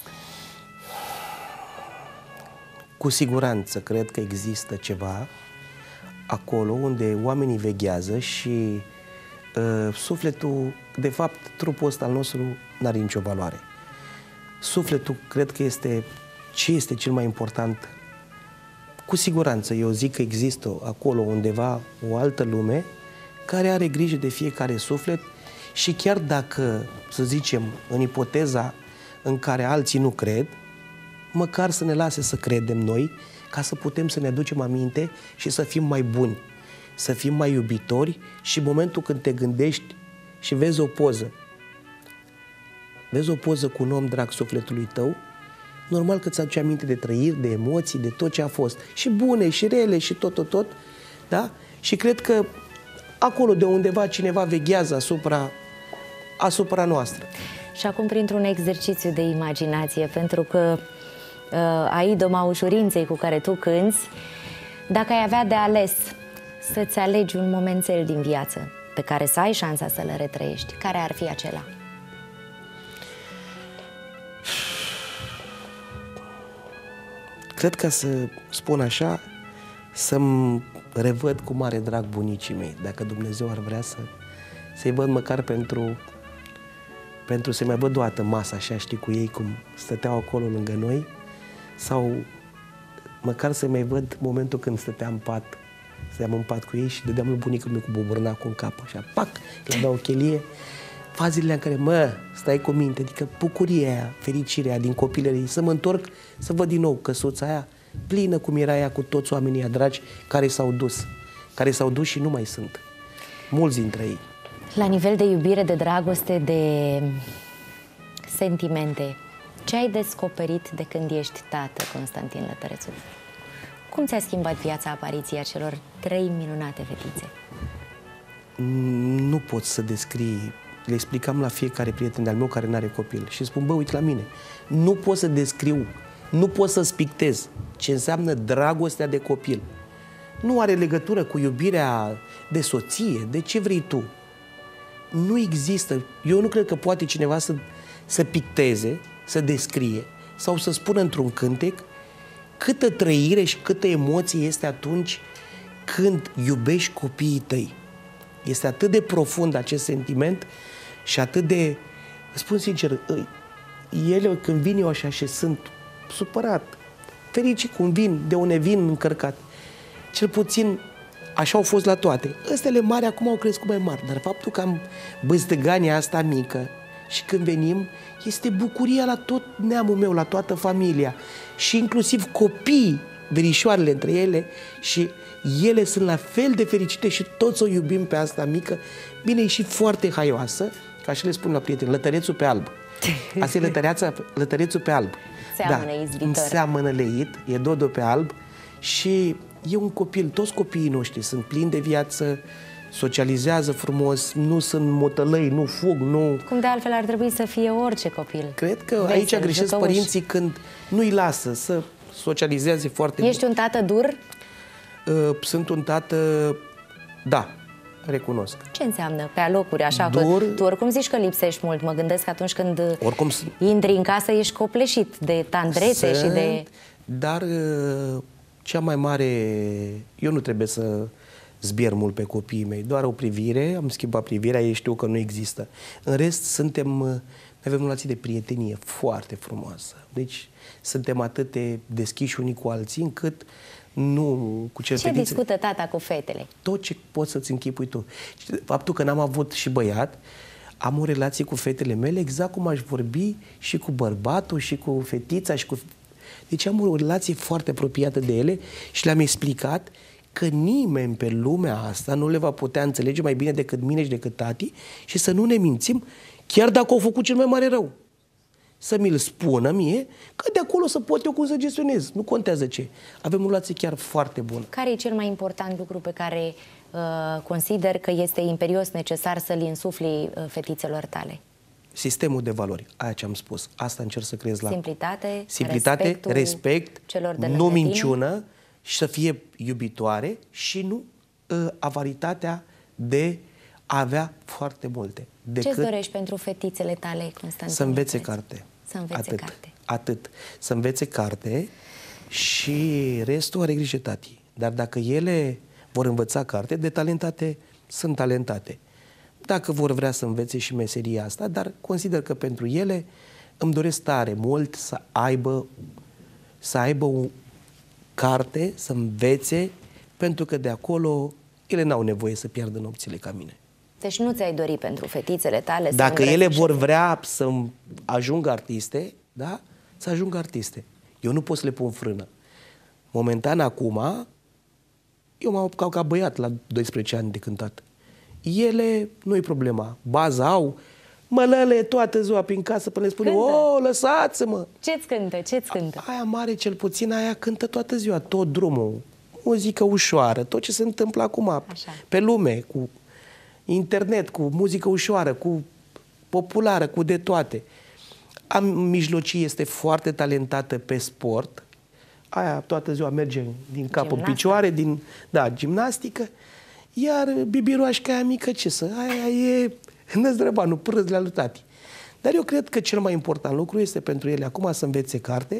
Cu siguranță cred că există ceva acolo unde oamenii veghează și uh, sufletul, de fapt, trupul ăsta al nostru n-are nicio valoare. Sufletul cred că este ce este cel mai important. Cu siguranță eu zic că există acolo undeva o altă lume care are grijă de fiecare suflet și chiar dacă, să zicem, în ipoteza în care alții nu cred, măcar să ne lase să credem noi, ca să putem să ne aducem aminte și să fim mai buni, să fim mai iubitori și în momentul când te gândești și vezi o poză, vezi o poză cu un om drag sufletului tău, normal că îți aduce aminte de trăiri, de emoții, de tot ce a fost, și bune, și rele, și tot, tot, tot, da? Și cred că acolo de undeva cineva veghează asupra, asupra noastră. Și acum, printr-un exercițiu de imaginație, pentru că uh, ai doma ușurinței cu care tu cânți, dacă ai avea de ales să-ți alegi un momențel din viață pe care să ai șansa să-l retrăiești, care ar fi acela? Cred că, să spun așa, să-mi revăd cu mare drag bunicii mei, dacă Dumnezeu ar vrea să, să-i văd măcar pentru, pentru să mai văd o dată masa așa, știi, cu ei cum stăteau acolo lângă noi, sau măcar să mai văd momentul când stăteam în pat, stăteam în pat cu ei și dădeam lui bunicul meu cu buburnacul în cap, așa, pac, le dau o chelie. Fazile în care, mă, stai cu minte, adică bucuria aia, fericirea aia din copilărie, să mă întorc, să văd din nou căsuța aia plină cum era ea cu toți oamenii aia dragi care s-au dus, care s-au dus și nu mai sunt. Mulți dintre ei. La nivel de iubire, de dragoste, de sentimente, ce ai descoperit de când ești tată, Constantin Lătărețu? Cum ți-a schimbat viața apariția celor trei minunate fetițe? Nu pot să descrii. Le explicam la fiecare prieten de-al meu care n-are copil și spun, bă, uite la mine, nu pot să descriu, nu pot să spictez ce înseamnă dragostea de copil. Nu are legătură cu iubirea de soție, de ce vrei tu. Nu există. Eu nu cred că poate cineva să, să picteze, să descrie sau să spună într-un cântec câtă trăire și câtă emoție este atunci când iubești copiii tăi. Este atât de profund acest sentiment și atât de, spun sincer, ele când vin eu așa și sunt supărat, fericit cum vin, de unde vin încărcat, cel puțin așa au fost la toate. Ăstele mari acum au crescut mai mari, dar faptul că am băzdăgania asta mică și când venim, este bucuria la tot neamul meu, la toată familia și inclusiv copiii, verișoarele între ele și ele sunt la fel de fericite și toți o iubim pe asta mică. Bine, e și foarte haioasă, ca și le spun la prieteni, lătărețul pe alb. Asta e lătăreața, lătărețul pe alb. Seamănă da, izbitor. Seamănă leit, e dodo pe alb și e un copil, toți copiii noștri sunt plini de viață, socializează frumos, nu sunt motălăi, nu fug, nu... Cum de altfel ar trebui să fie orice copil. Cred că Vesel, aici greșesc jucăuș. Părinții când nu-i lasă să socializeze foarte bine. Ești un tată dur? Sunt un tată, da, recunosc. Ce înseamnă pe alocuri, așa? Dur. Că tu oricum zici că lipsești mult. Mă gândesc că atunci când oricum intri în casă ești copleșit de tandrețe sunt, și de... Dar cea mai mare... Eu nu trebuie să zbier mult pe copiii mei, doar o privire, am schimbat privirea, ei știu că nu există. În rest, suntem, noi avem o relație de prietenie foarte frumoasă. Deci, suntem atât de deschiși unii cu alții, încât nu cu ce Ce discută tata cu fetele? Tot ce poți să-ți închipui tu. Faptul că n-am avut și băiat, am o relație cu fetele mele exact cum aș vorbi și cu bărbatul și cu fetița și cu... Deci am o relație foarte apropiată de ele și le-am explicat că nimeni pe lumea asta nu le va putea înțelege mai bine decât mine și decât tati și să nu ne mințim, chiar dacă au făcut cel mai mare rău. Să mi-l spună mie, că de acolo să pot eu cum să gestionez. Nu contează ce. Avem o relație chiar foarte bună. Care e cel mai important lucru pe care uh, consider că este imperios necesar să-l insufli uh, fetițelor tale? Sistemul de valori, aia ce am spus. Asta încerc să creez la... Simplitate, Simplitate, respect, celor de nu minciună și să fie iubitoare și nu uh, avaritatea de a avea foarte multe. Ce-ți dorești pentru fetițele tale, Constantin? Să învețe carte. Să învețe Atât. carte. Atât. Să învețe carte și restul are grijă tati. Dar dacă ele vor învăța carte, de talentate sunt talentate. Dacă vor vrea să învețe și meseria asta, dar consider că pentru ele îmi doresc tare mult să aibă, să aibă o carte, să învețe, pentru că de acolo ele n-au nevoie să piardă nopțile ca mine. Deci nu ți-ai dori pentru fetițele tale să Dacă ele vor vrea să ajungă artiste, da? Să ajungă artiste. Eu nu pot să le pun frână. Momentan, acum, eu m-am apucat ca băiat la doisprezece ani de cântat. Ele, nu-i problema. Baza au, mălăle toată ziua prin casă până le spune, o, lăsați-mă! Ce-ți cântă? Ce-ți cântă? Aia mare, cel puțin, aia cântă toată ziua, tot drumul. Muzică ușoară, tot ce se întâmplă acum Așa. pe lume, cu internet, cu muzică ușoară, cu populară, cu de toate. Am mijlocii, este foarte talentată pe sport. Aia toată ziua merge din cap în picioare, din, da, gimnastică. Iar bibiroașca aia mică, ce să? Aia e năzdrăbanul, prâzlea lui tati. Dar eu cred că cel mai important lucru este pentru ele acum să învețe carte,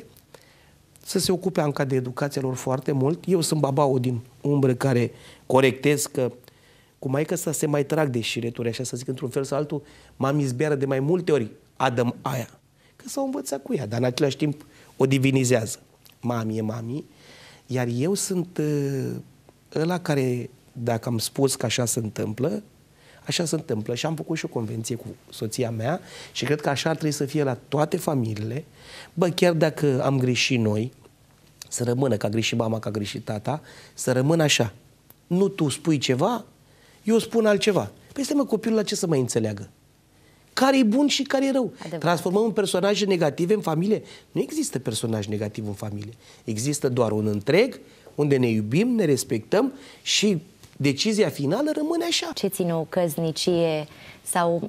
să se ocupe anca de educația lor foarte mult. Eu sunt babaul din umbră care corectez că cu maică să se mai trag de șireturi, așa să zic, într-un fel sau altul, m-am izbeară de mai multe ori, adăm aia. Că s-au învățat cu ea, dar în același timp o divinizează. Mami e mami, iar eu sunt uh, ăla care, dacă am spus că așa se întâmplă, așa se întâmplă și am făcut și o convenție cu soția mea și cred că așa ar trebui să fie la toate familiile. Bă, chiar dacă am greșit noi, să rămână, că a greșit mama, că a greșit tata, să rămână așa. Nu tu spui ceva, eu spun altceva. Păi stai mă, copilul la ce să mai înțeleagă? Care e bun și care e rău? Adevărat. Transformăm în personaje negative în familie? Nu există personaj negativ în familie. Există doar un întreg unde ne iubim, ne respectăm și decizia finală rămâne așa. Ce ține o căsnicie sau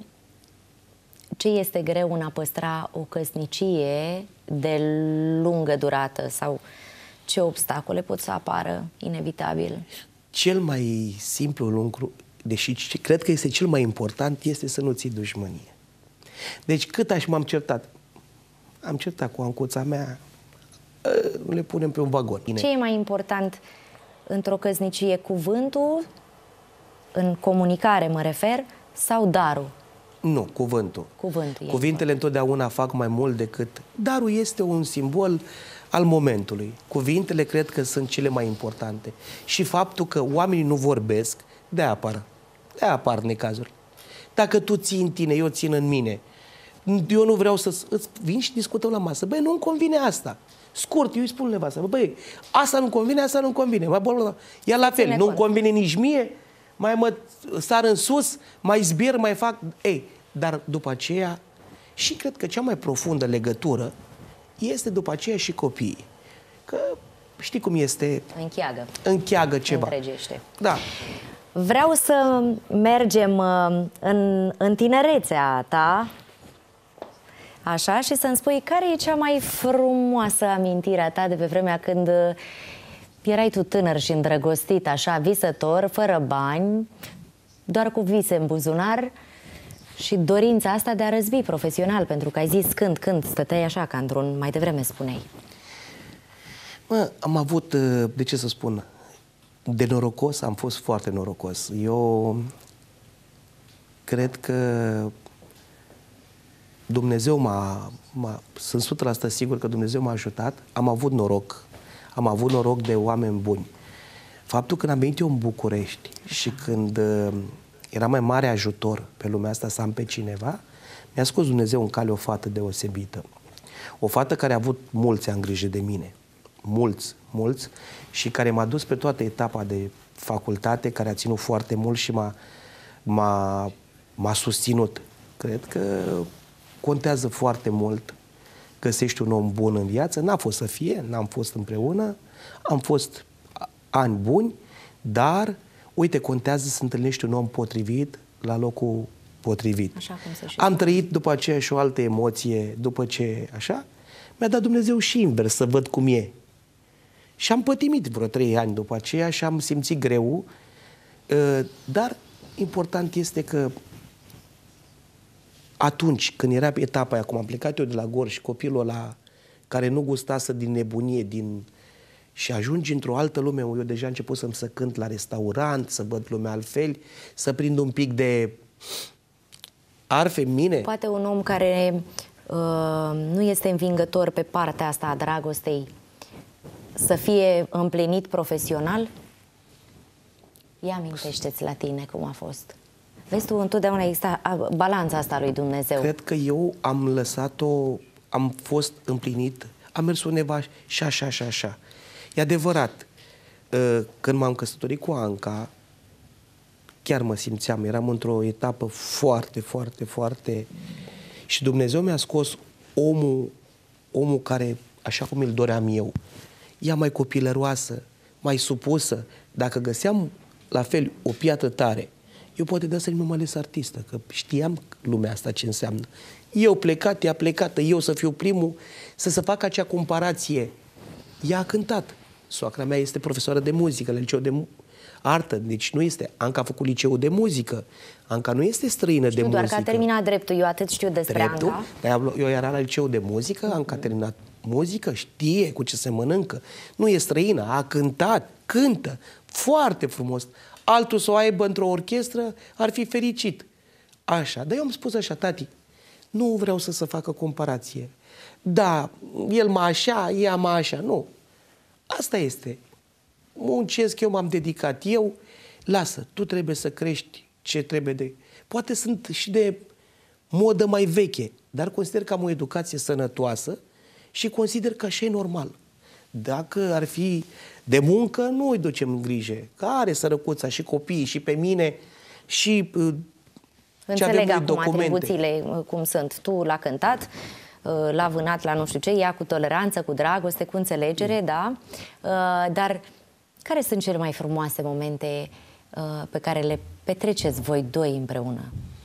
ce este greu în a păstra o căsnicie de lungă durată sau ce obstacole pot să apară inevitabil? Cel mai simplu lucru, deși cred că este cel mai important, este să nu ții dușmănie. Deci cât aș m-am certat, am certat cu ancuța mea, le punem pe un vagon. Ce e mai important într-o căsnicie, cuvântul, în comunicare mă refer, sau darul? Nu, cuvântul. Cuvântul Cuvintele întotdeauna fac mai mult decât... Darul este un simbol al momentului. Cuvintele cred că sunt cele mai importante. Și faptul că oamenii nu vorbesc, de-aia apar. De-aia apar necazuri. Dacă tu ții în tine, eu țin în mine, eu nu vreau să... Îți vin și discutăm la masă. Băi, nu-mi convine asta. Scurt, eu îi spun nevastă, băi, asta nu-mi convine, asta nu-mi convine. Mai bă, ia la fel, nu-mi convine nici mie, mai mă sar în sus, mai zbier, mai fac... Ei, dar după aceea, și cred că cea mai profundă legătură este după aceea și copiii. Că știi cum este... Încheagă. Încheagă ceva. Întregește. Da. Vreau să mergem în, în tinerețea ta, așa, și să-mi spui care e cea mai frumoasă amintire a ta de pe vremea când erai tu tânăr și îndrăgostit, așa, visător, fără bani, doar cu vise în buzunar și dorința asta de a răzbi profesional, pentru că ai zis când, când, stăteai așa, ca într-un, mai devreme spuneai. Mă, am avut, de ce să spun, de norocos, am fost foarte norocos. Eu cred că Dumnezeu m-a, sunt o sută la sută sigur că Dumnezeu m-a ajutat. Am avut noroc. Am avut noroc de oameni buni. Faptul că am venit eu în București și când uh, era mai mare ajutor pe lumea asta să am pe cineva, mi-a scos Dumnezeu în cale o fată deosebită. O fată care a avut mulți ani grijă de mine. Mulți, mulți. Și care m-a dus pe toată etapa de facultate, care a ținut foarte mult și m-a, m-a, m-a susținut. Cred că contează foarte mult. Găsești un om bun în viață. N-a fost să fie, n-am fost împreună, am fost ani buni, dar, uite, contează să întâlnești un om potrivit la locul potrivit. Așa cum se am trăit după aceea și o altă emoție, după ce, așa, mi-a dat Dumnezeu și invers, să văd cum e. Și am pătimit vreo trei ani după aceea și am simțit greu, dar important este că atunci, când era etapa aia, cum am plecat eu de la Gorj și copilul ăla care nu gustase din nebunie, din... și ajungi într-o altă lume, eu deja început să-mi să cânt la restaurant, să văd lumea altfel, să prind un pic de arfe în mine. Poate un om care uh, nu este învingător pe partea asta a dragostei să fie împlinit profesional? Ia amintește-ți la tine cum a fost. Vezi tu, întotdeauna exista balanța asta lui Dumnezeu. Cred că eu am lăsat-o, am fost împlinit, am mers undeva și așa, și așa. E adevărat, când m-am căsătorit cu Anca, chiar mă simțeam, eram într-o etapă foarte, foarte, foarte... Și Dumnezeu mi-a scos omul, omul care, așa cum îl doream eu, ea mai copilăroasă, mai supusă. Dacă găseam la fel o piatră tare, eu poate de asta nu m-am ales artistă, că știam lumea asta ce înseamnă. Eu plecat, ea plecată, eu să fiu primul, să se facă acea comparație. Ea a cântat. Soacra mea este profesoară de muzică la liceu de artă, deci nu este. Anca a făcut liceu de muzică. Anca nu este străină știu de doar muzică. Doar că a terminat dreptul, eu atât știu despre dreptul, Anca. Eu era la liceu de muzică, Anca a terminat muzică, știe cu ce se mănâncă. Nu e străină, a cântat, cântă, foarte frumos. Altul să o aibă într-o orchestră, ar fi fericit. Așa, dar eu am spus așa, tati, nu vreau să se facă comparație. Da, el mă așa, ea mă așa, nu. Asta este. Muncesc, eu m-am dedicat eu, lasă, tu trebuie să crești ce trebuie de... Poate sunt și de modă mai veche, dar consider că am o educație sănătoasă și consider că așa e normal. Dacă ar fi de muncă, nu îi ducem în grijă. Că are sărăcuța și copiii și pe mine și uh, ce avem Înțeleg acum documente. atribuțiile cum sunt. Tu l-a cântat, l-a vânat la nu știu ce, ea cu toleranță, cu dragoste, cu înțelegere, mm. da? Uh, dar care sunt cele mai frumoase momente uh, pe care le petreceți voi doi împreună?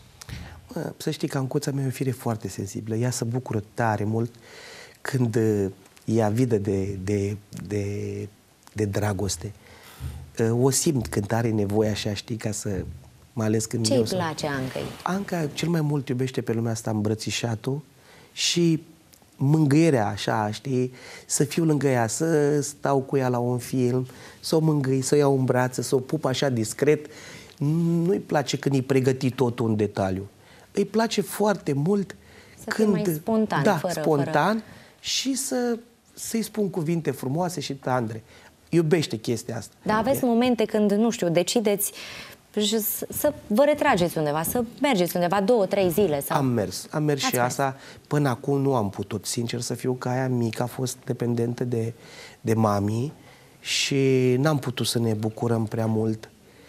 Mă, să știi că Ancuța mea e o fire foarte sensibilă. Ea se bucură tare mult când uh, e avidă de, de, de, de dragoste. Uh, o simt când are nevoie așa, știi, ca să... Mai ales când ce îi să... place Ancăi? Anca cel mai mult iubește pe lumea asta îmbrățișatul și mângâierea, așa, știi? Să fiu lângă ea, să stau cu ea la un film, să o mângâi, să o iau în brațe, să o pup așa discret. Nu-i place când îi pregăti totul în detaliu. Îi place foarte mult să când... fie mai spontan, da, fără, spontan fără... și să, să-i spun cuvinte frumoase și tandre. Iubește chestia asta. Dar aveți momente când, nu știu, decideți să vă retrageți undeva, să mergeți undeva două, trei zile? Sau... Am mers, am mers și asta. Până acum nu am putut, sincer să fiu, că aia mică a fost dependentă de, de mami și n-am putut să ne bucurăm prea mult.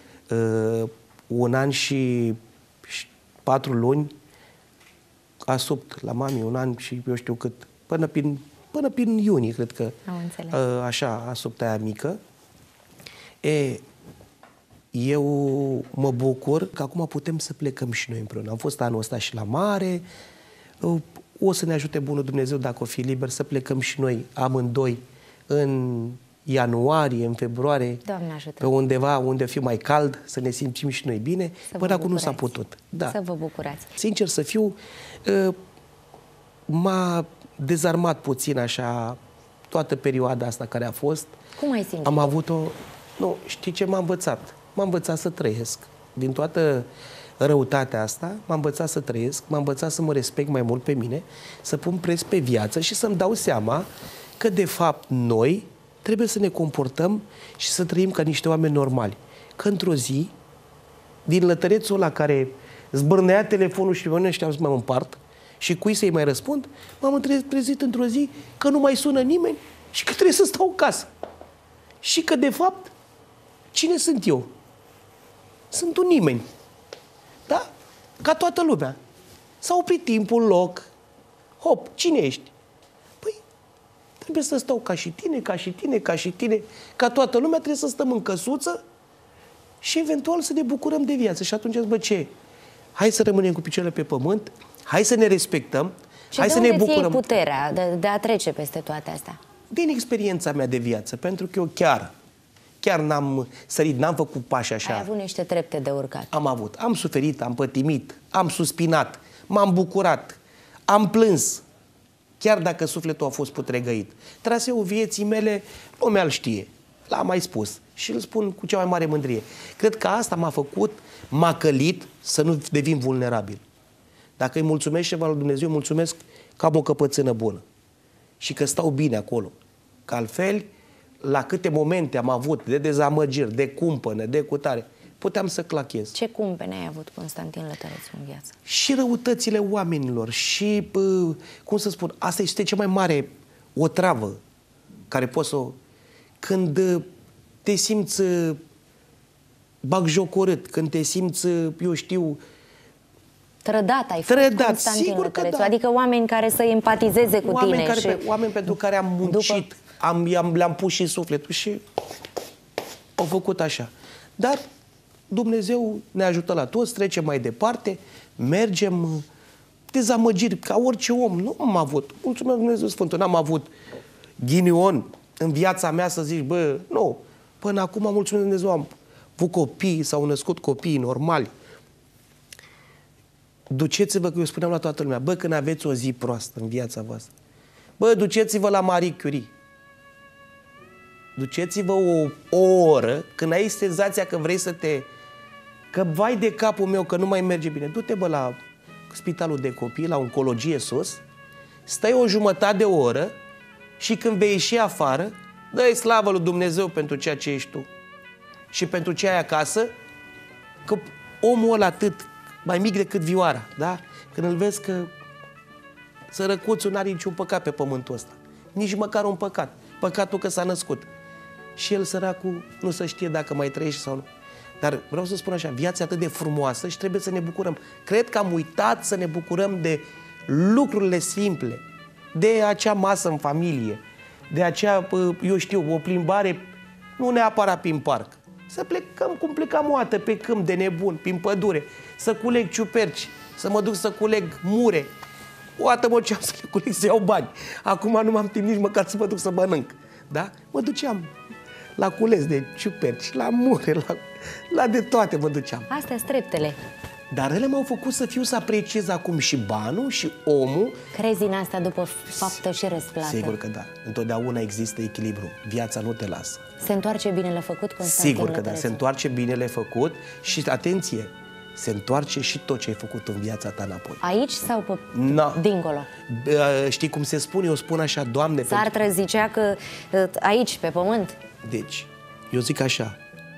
Uh, un an și, și patru luni a subt la mami, un an și eu știu cât, până prin, până prin iunie, cred că uh, așa a subt aia mică. E, eu mă bucur că acum putem să plecăm și noi împreună. Am fost anul ăsta și la mare. O să ne ajute bunul Dumnezeu, dacă o fi liber, să plecăm și noi amândoi în ianuarie, în februarie, pe undeva unde fi mai cald, să ne simțim și noi bine. Să Până acum nu s-a putut. Da. Să vă bucurați. Sincer să fiu, m-a dezarmat puțin așa toată perioada asta care a fost. Cum ai simțit? Am avut-o... Nu, știi ce m-a învățat? M-a învățat să trăiesc. Din toată răutatea asta, m-a învățat să trăiesc, m-a învățat să mă respect mai mult pe mine, să pun preț pe viață și să-mi dau seama că, de fapt, noi trebuie să ne comportăm și să trăim ca niște oameni normali. Că într-o zi, din lătărețul ăla care zbârnea telefonul și nu știam să mă împart și cui să-i mai răspund, m-am trezit într-o zi că nu mai sună nimeni și că trebuie să stau în casă. Și că, de fapt, cine sunt eu? Sunt un nimeni. Da? Ca toată lumea. S-a oprit timpul în loc. Hop, cine ești? Păi, trebuie să stau ca și tine, ca și tine, ca și tine, ca toată lumea, trebuie să stăm în căsuță și eventual să ne bucurăm de viață. Și atunci, bă, ce? Hai să rămânem cu picioarele pe pământ, hai să ne respectăm, și hai de să unde ne bucurăm. ți iei puterea de, de a trece peste toate astea? Din experiența mea de viață, pentru că eu chiar, chiar n-am sărit, n-am făcut pași așa. Ai avut niște trepte de urcat. Am avut, am suferit, am pătimit, am suspinat, m-am bucurat, am plâns, chiar dacă sufletul a fost putregăit. Traseul vieții mele, lumea îl știe, l-am mai spus și îl spun cu cea mai mare mândrie. Cred că asta m-a făcut, m-a călit să nu devin vulnerabil. Dacă îi mulțumesc ceva lui Dumnezeu, mulțumesc că am o căpățână bună și că stau bine acolo. Că altfel, la câte momente am avut de dezamăgiri, de cumpănă, de cutare, puteam să clachez. Ce cumpene ai avut, Constantin Lătărețu, în viață? Și răutățile oamenilor și, pă, cum să spun, asta este cea mai mare otravă care poți să o... Când te simți bagjocorât, când te simți, eu știu... Trădat ai fost, Trădat, Constantin sigur că Lătărețu. da. Adică oameni care să empatizeze cu oameni tine. Care, și... pe, oameni pentru care am muncit, După... am, am, le-am pus și sufletul și au făcut așa. Dar Dumnezeu ne ajută la toți, trecem mai departe, mergem, dezamăgiri, ca orice om. Nu am avut, mulțumesc Dumnezeu Sfântul, n-am avut ghinion în viața mea să zici, bă, nu, până acum, mulțumesc Dumnezeu, am avut copii, s-au născut copii normali. Duceți-vă, că eu spuneam la toată lumea, bă, când aveți o zi proastă în viața voastră, bă, duceți-vă la Marie Curie. Duceți-vă o, o oră când ai senzația că vrei să te... Că vai de capul meu, că nu mai merge bine. Du-te, bă, la spitalul de copii, la oncologie sus, stai o jumătate de oră și când vei ieși afară, dă-i slavă lui Dumnezeu pentru ceea ce ești tu și pentru ce ai acasă, că omul ăla atât, mai mic decât vioara, da? Când îl vezi că sărăcuțul n-are niciun păcat pe pământul ăsta. Nici măcar un păcat. Păcatul că s-a născut. Și el, săracul, nu se știe dacă mai trăiește sau nu. Dar vreau să spun așa, viața e atât de frumoasă și trebuie să ne bucurăm. Cred că am uitat să ne bucurăm de lucrurile simple, de acea masă în familie, de acea, eu știu, o plimbare, nu neapărat prin parc. Să plecăm cum plecam o dată pe câmp de nebun, prin pădure, să culeg ciuperci, să mă duc să culeg mure. O dată mă duceam să le culeg, să iau bani. Acum nu m-am timp nici măcar să mă duc să mănânc. Da? Mă duceam la cules de ciuperci, la mure, la, la de toate mă duceam. Astea-s treptele. Dar ele m-au făcut să fiu, să apreciez acum și banul și omul. Crezi în asta după faptă și răsplată? Sigur că da. Întotdeauna există echilibru. Viața nu te lasă. Se întoarce binele făcut, Constantin Sigur că da. Lătărețu? Se întoarce binele făcut și, atenție, se întoarce și tot ce ai făcut în viața ta înapoi. Aici sau pe No. dincolo? Știi cum se spune? Eu spun așa, Doamne... Sartre pentru... zicea că aici, pe pământ. Deci, eu zic așa,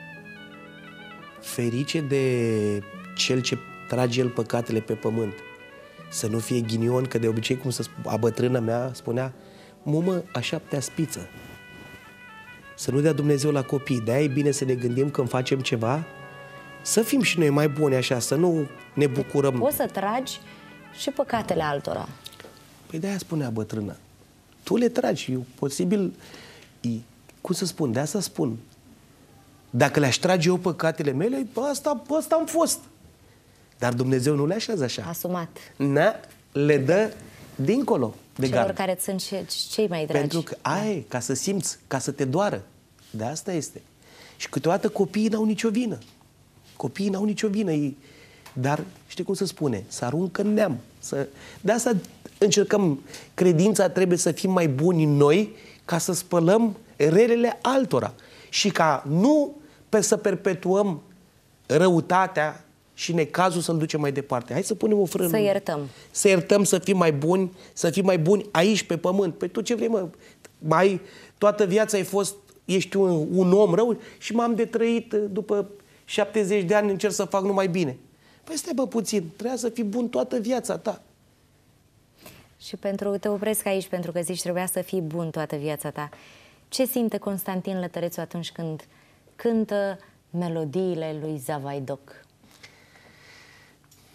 ferice de cel ce trage el păcatele pe pământ, să nu fie ghinion, că de obicei, cum să spun, a bătrână mea spunea, mumă, a șaptea spiță. Să nu dea Dumnezeu la copii. De-aia e bine să ne gândim când facem ceva, să fim și noi mai buni așa, să nu ne bucurăm. Poți să tragi și păcatele altora. Păi de-aia spunea bătrâna. Tu le tragi, e posibil, e, cum să spun, de asta spun. Dacă le-aș trage eu păcatele mele, pe asta, pe asta am fost. Dar Dumnezeu nu le așează așa. Asumat. Na, le dă dincolo de Celor gard. care sunt cei mai dragi. Pentru că ai, ca să simți, ca să te doară. De asta este. Și câteodată copiii n-au nicio vină. Copiii n-au nicio vină. Ei, dar, știi cum se spune, să aruncă în neam. Să... De asta încercăm, credința trebuie să fim mai buni noi ca să spălăm relele altora. Și ca nu pe să perpetuăm răutatea și necazul să-l ducem mai departe. Hai să punem o frână. Să iertăm. Să iertăm, să fim mai buni, să fim mai buni aici, pe pământ. Păi tu ce vrei, mă? Mai, toată viața ai fost, ești un, un om rău și m-am detrăit după șaptezeci de ani, încerc să fac numai bine. Păi stai, bă, puțin, trebuia să fii bun toată viața ta. Și pentru, te opresc aici, pentru că zici, trebuia să fii bun toată viața ta. Ce simte Constantin Lătărețu atunci când cântă melodiile lui Zavaidoc?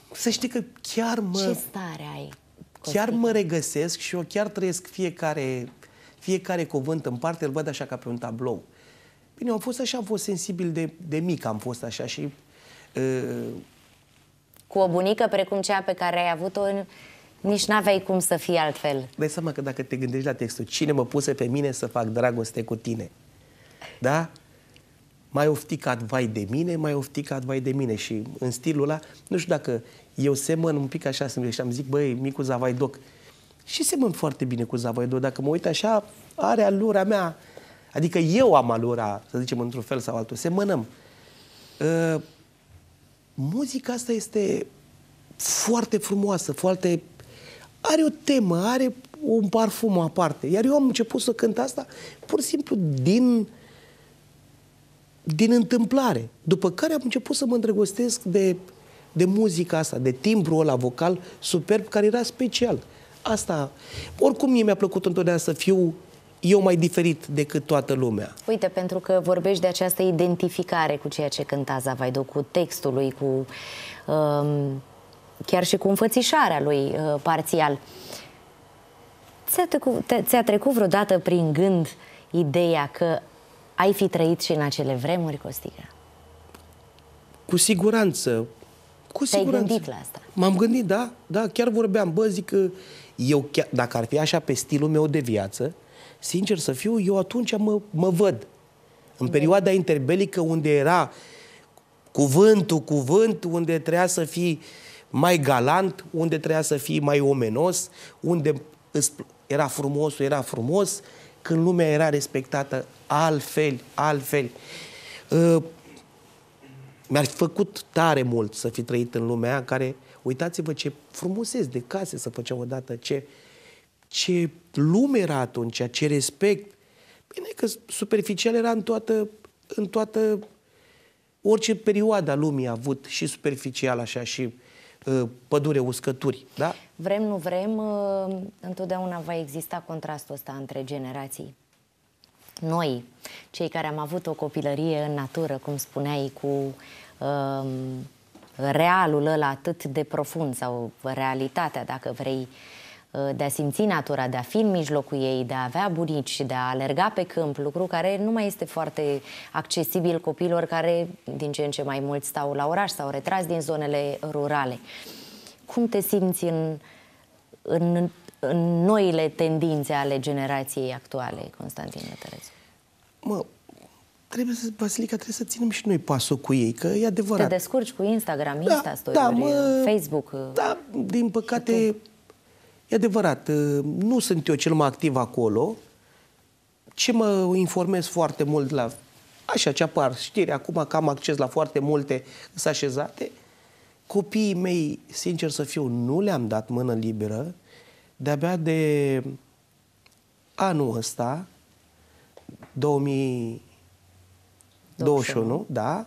Să știi că chiar mă... Ce stare ai, Costică? Chiar mă regăsesc și eu chiar trăiesc fiecare, fiecare cuvânt în parte, îl văd așa ca pe un tablou. Bine, am fost așa, am fost sensibil de, de mic, am fost așa și... Uh... Cu o bunică precum cea pe care ai avut-o, nici n-aveai cum să fii altfel. Dai seama că dacă te gândești la textul, cine mă puse pe mine să fac dragoste cu tine? Da? Mai ofticat vai de mine, mai ofticat vai de mine. Și în stilul ăla, nu știu dacă eu semăn un pic așa și am zic, băi, micu Zavaidoc. Și semăn foarte bine cu Zavaidoc. Dacă mă uit așa, are alura mea. Adică eu am alura, să zicem, într-un fel sau altul. Semănăm. Uh, muzica asta este foarte frumoasă, foarte... Are o temă, are un parfum aparte. Iar eu am început să cânt asta pur și simplu din... din întâmplare. După care am început să mă îndrăgostesc de, de muzica asta, de timbrul ăla vocal superb, care era special. Asta, oricum mie mi-a plăcut întotdeauna să fiu eu mai diferit decât toată lumea. Uite, pentru că vorbești de această identificare cu ceea ce cânta Zavaidoc, cu textul lui, cu, um, chiar și cu înfățișarea lui uh, parțial. Ți-a trecut, ți-a trecut vreodată prin gând ideea că ai fi trăit și în acele vremuri, Costică? Cu siguranță. Cu siguranță. Te-ai gândit la asta? M-am gândit, da, da, chiar vorbeam. Bă, zic că eu, chiar, dacă ar fi așa pe stilul meu de viață, sincer să fiu, eu atunci mă, mă văd. În perioada interbelică, unde era cuvântul, cuvânt, unde trebuia să fii mai galant, unde trebuia să fii mai omenos, unde era frumosul, era frumos, când lumea era respectată altfel, altfel. Uh, mi-ar fi făcut tare mult să fi trăit în lumea aia în care, uitați-vă ce frumusețe de case să făceau odată, ce, ce lume era atunci, ce respect. Bine că superficial era în toată, în toată, orice perioadă a lumii a avut și superficial așa și uh, pădure, uscături, da? Vrem, nu vrem, uh, întotdeauna va exista contrastul ăsta între generații. Noi, cei care am avut o copilărie în natură, cum spuneai, cu um, realul ăla atât de profund sau realitatea, dacă vrei, de a simți natura, de a fi în mijlocul ei, de a avea bunici, de a alerga pe câmp, lucru care nu mai este foarte accesibil copiilor care din ce în ce mai mult stau la oraș, s-au retras din zonele rurale. Cum te simți în, în, în noile tendințe ale generației actuale, Constantin Nătărescu? Mă, trebuie să, Vasilica, trebuie să ținem și noi pasul cu ei, că e adevărat. Te descurci cu Instagram, da, Insta-story-uri, da, mă, Facebook? Da, din păcate, e adevărat, nu sunt eu cel mai activ acolo. Ce mă informez foarte mult la așa ce apar știri, acum că am acces la foarte multe așezate, copiii mei, sincer să fiu, nu le-am dat mână liberă, de-abia de anul ăsta, două mii douăzeci și unu, da,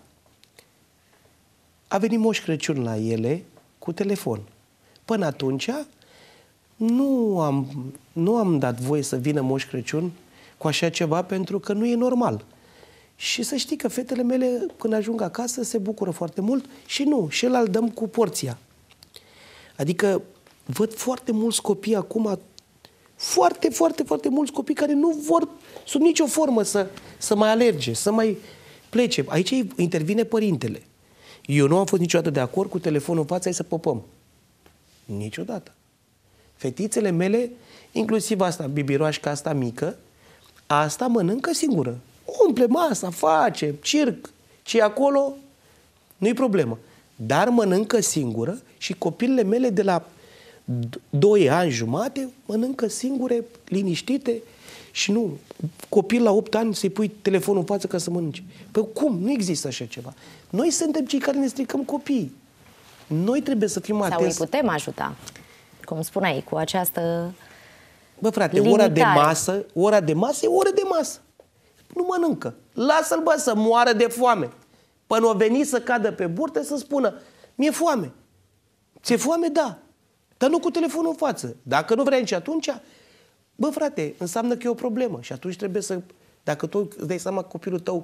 a venit Moș Crăciun la ele cu telefon. Până atunci nu am, nu am dat voie să vină Moș Crăciun cu așa ceva, pentru că nu e normal. Și să știi că fetele mele, când ajung acasă, se bucură foarte mult și nu, și ăla îl dăm cu porția. Adică văd foarte mulți copii acum, foarte, foarte, foarte mulți copii care nu vor sub nicio formă să, să mai alerge, să mai plece. Aici intervine părintele. Eu nu am fost niciodată de acord cu telefonul în față, hai să popăm. Niciodată. Fetițele mele, inclusiv asta, bibiroașca asta mică, asta mănâncă singură. Umple masa, face, circ, ce acolo, nu-i problemă. Dar mănâncă singură și copilele mele de la doi ani jumate mănâncă singure, liniștite și nu, copil la opt ani să-i pui telefonul în față ca să mănânce. Păi cum? Nu există așa ceva. Noi suntem cei care ne stricăm copiii. Noi trebuie să fim atenți. Sau îi putem ajuta, cum spuneai, cu această Bă, frate, limitare. ora de masă, ora de masă e oră de masă. Nu mănâncă. Lasă-l, bă, să moară de foame. Până o veni să cadă pe burtă să spună, mi-e foame. Ți-e foame? Da. Dar nu cu telefonul în față. Dacă nu vrei nici atunci, bă, frate, înseamnă că e o problemă. Și atunci trebuie să, dacă tu îți dai seama că copilul tău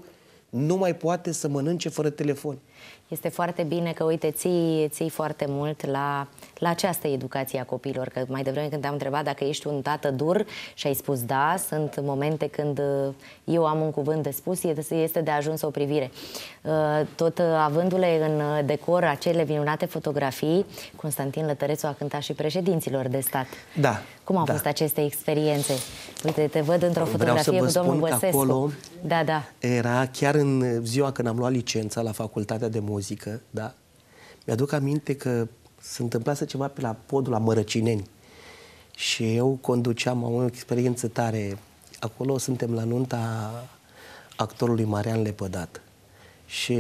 nu mai poate să mănânce fără telefon. Este foarte bine că, uite, ții, ții foarte mult la, la această educație a copiilor, că mai devreme când te-am întrebat dacă ești un tată dur și ai spus da, sunt momente când eu am un cuvânt de spus, este de ajuns o privire. Tot avându-le în decor acele minunate fotografii, Constantin Lătărețu a cântat și președinților de stat. Da. Cum au da. fost aceste experiențe? Uite, te văd într-o fotografie cu domnul Băsescu. Acolo da, da. Era chiar în ziua când am luat licența la Facultatea de Muzică, da? Mi-aduc aminte că se întâmplase ceva pe la podul la Mărăcineni și eu conduceam, am o experiență tare. Acolo suntem la nunta actorului Marian Lepădat și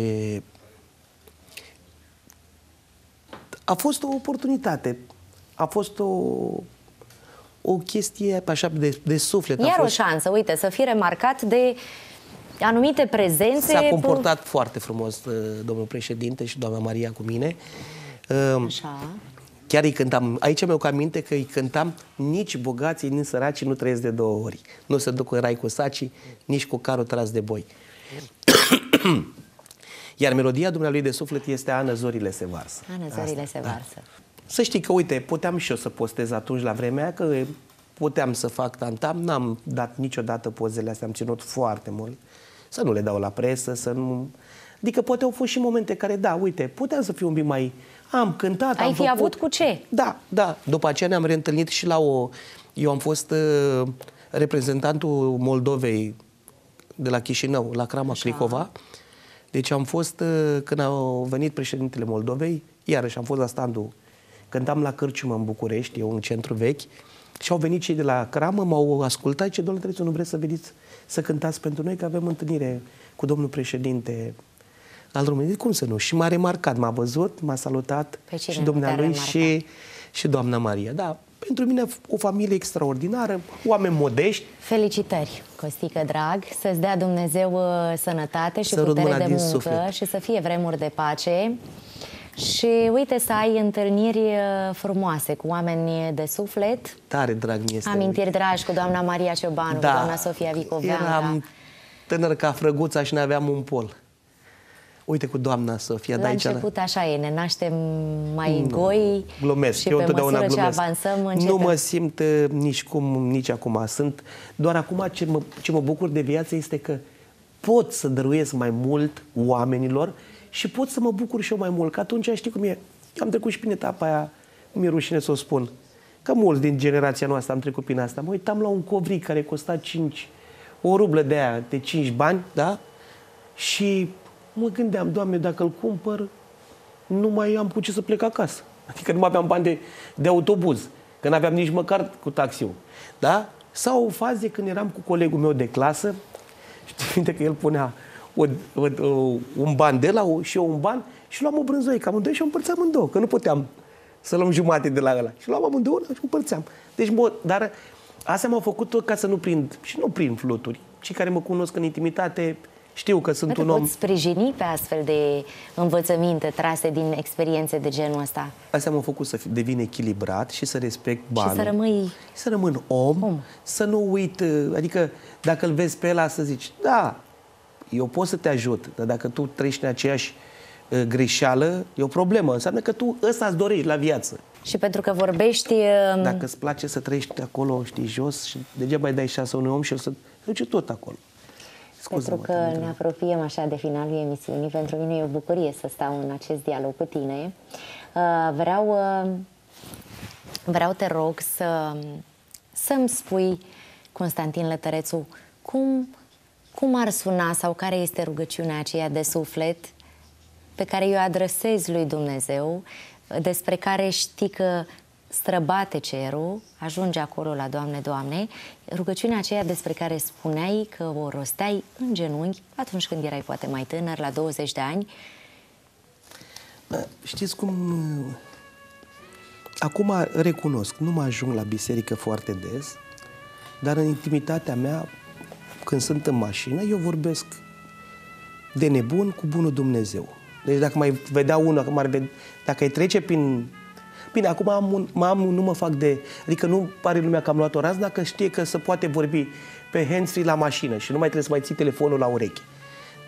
a fost o oportunitate, a fost o o chestie așa de, de suflet. Iar a fost... o șansă, uite, să fii remarcat de anumite prezențe. S-a comportat foarte frumos domnul președinte și doamna Maria cu mine. Așa. Chiar îi cântam, aici mi-au aminte că îi cântam: nici bogații, nici săracii nu trăiesc de două ori. Nu se duc în rai cu sacii, nici cu carul tras de boi. Iar melodia dumnealui de suflet este Ană, zorile se varsă. Ană, zorile Asta, se varsă. Da. Să știi că, uite, puteam și eu să postez atunci la vremea aia, că puteam să fac tantam, n-am dat niciodată pozele astea, am ținut foarte mult să nu le dau la presă, să nu... Adică poate au fost și momente care, da, uite, puteam să fiu un pic mai... Am cântat, Ai am fi făcut... avut cu ce? Da, da. După aceea ne-am reîntâlnit și la o... Eu am fost uh, reprezentantul Moldovei de la Chișinău, la Crama Așa. Cricova. Deci am fost, uh, când a venit președintele Moldovei, iarăși am fost la standul. Cântam la Cârciumă în București, e un centru vechi, și au venit cei de la Cramă, m-au ascultat și ce, domnule Tărețu, nu vreți să veniți să cântați pentru noi, că avem întâlnire cu domnul președinte al României? Cum să nu? Și m-a remarcat, m-a văzut, m-a salutat și dumnealui și, și doamna Maria. Da, pentru mine o familie extraordinară, oameni modești. Felicitări, Costică drag, să-ți dea Dumnezeu sănătate și Sărut putere de muncă suflet. Și să fie vremuri de pace. Și uite, să ai întâlniri frumoase cu oameni de suflet. Tare drag mi este. Amintiri dragi cu doamna Maria Ciobanu, da, cu doamna Sofia Vicoveanu. Eram tânăr ca frăguța și ne-aveam un pol. Uite, cu doamna Sofia. La de aici, început așa e, ne naștem mai nu, goi glumesc. Și eu pe întotdeauna măsură glumesc. ce avansăm încetăm. Nu mă simt uh, nici cum, nici acum. Sunt doar acum ce mă, ce mă bucur de viață este că pot să dăruiesc mai mult oamenilor și pot să mă bucur și eu mai mult. Că atunci știi cum e. Eu am trecut și prin etapa aia, mi-e rușine să o spun, că mulți din generația noastră am trecut prin asta. Mă uitam la un covric care costa cinci, o rublă de aia, de cinci bani, da? Și mă gândeam, Doamne, dacă îl cumpăr, nu mai am cu ce să plec acasă. Adică nu mai aveam bani de, de autobuz, că n-aveam nici măcar cu taxiul, da? Sau o fază când eram cu colegul meu de clasă, știi că el punea o, o, o, un ban de la o, și eu un ban și luam o brânzoică amândoi și o împărțeam în două, că nu puteam să luăm jumate de la ăla. Și luam amândouă și împărțeam. Deci, bă, dar astea m-au făcut tot ca să nu prind, și nu prind fluturi. Cei care mă cunosc în intimitate știu că sunt Bă, un om... Poți sprijini pe astfel de învățăminte trase din experiențe de genul ăsta? Astea m-au făcut să devin echilibrat și să respect banul. Și să rămâi... Să rămân om, om, să nu uit, adică dacă îl vezi pe ăla să zici, da, eu pot să te ajut, dar dacă tu trăiești în aceeași uh, greșeală, e o problemă. Înseamnă că tu ăsta îți dorești la viață. Și pentru că vorbești... Uh... Dacă îți place să trăiești acolo, știi, jos, și degeaba îi dai șansa unui om și el să duce tot acolo. Pentru că ne apropiem așa de finalul emisiunii, pentru mine e o bucurie să stau în acest dialog cu tine. Vreau, vreau te rog să, să-mi spui, Constantin Lătărețu, cum, cum ar suna sau care este rugăciunea aceea de suflet pe care eu o adresez lui Dumnezeu, despre care știi că străbate cerul, ajunge acolo la Doamne, Doamne, rugăciunea aceea despre care spuneai că o rosteai în genunchi atunci când erai poate mai tânăr, la douăzeci de ani. Știți cum... Acum recunosc, nu mă ajung la biserică foarte des, dar în intimitatea mea, când sunt în mașină, eu vorbesc de nebun cu bunul Dumnezeu. Deci dacă mai vedea unul, dacă îi trece prin... Bine, acum am un, am, nu mă fac de... Adică nu pare lumea că am luat o rază, dacă știe că se poate vorbi pe hands-free la mașină și nu mai trebuie să mai ții telefonul la ureche.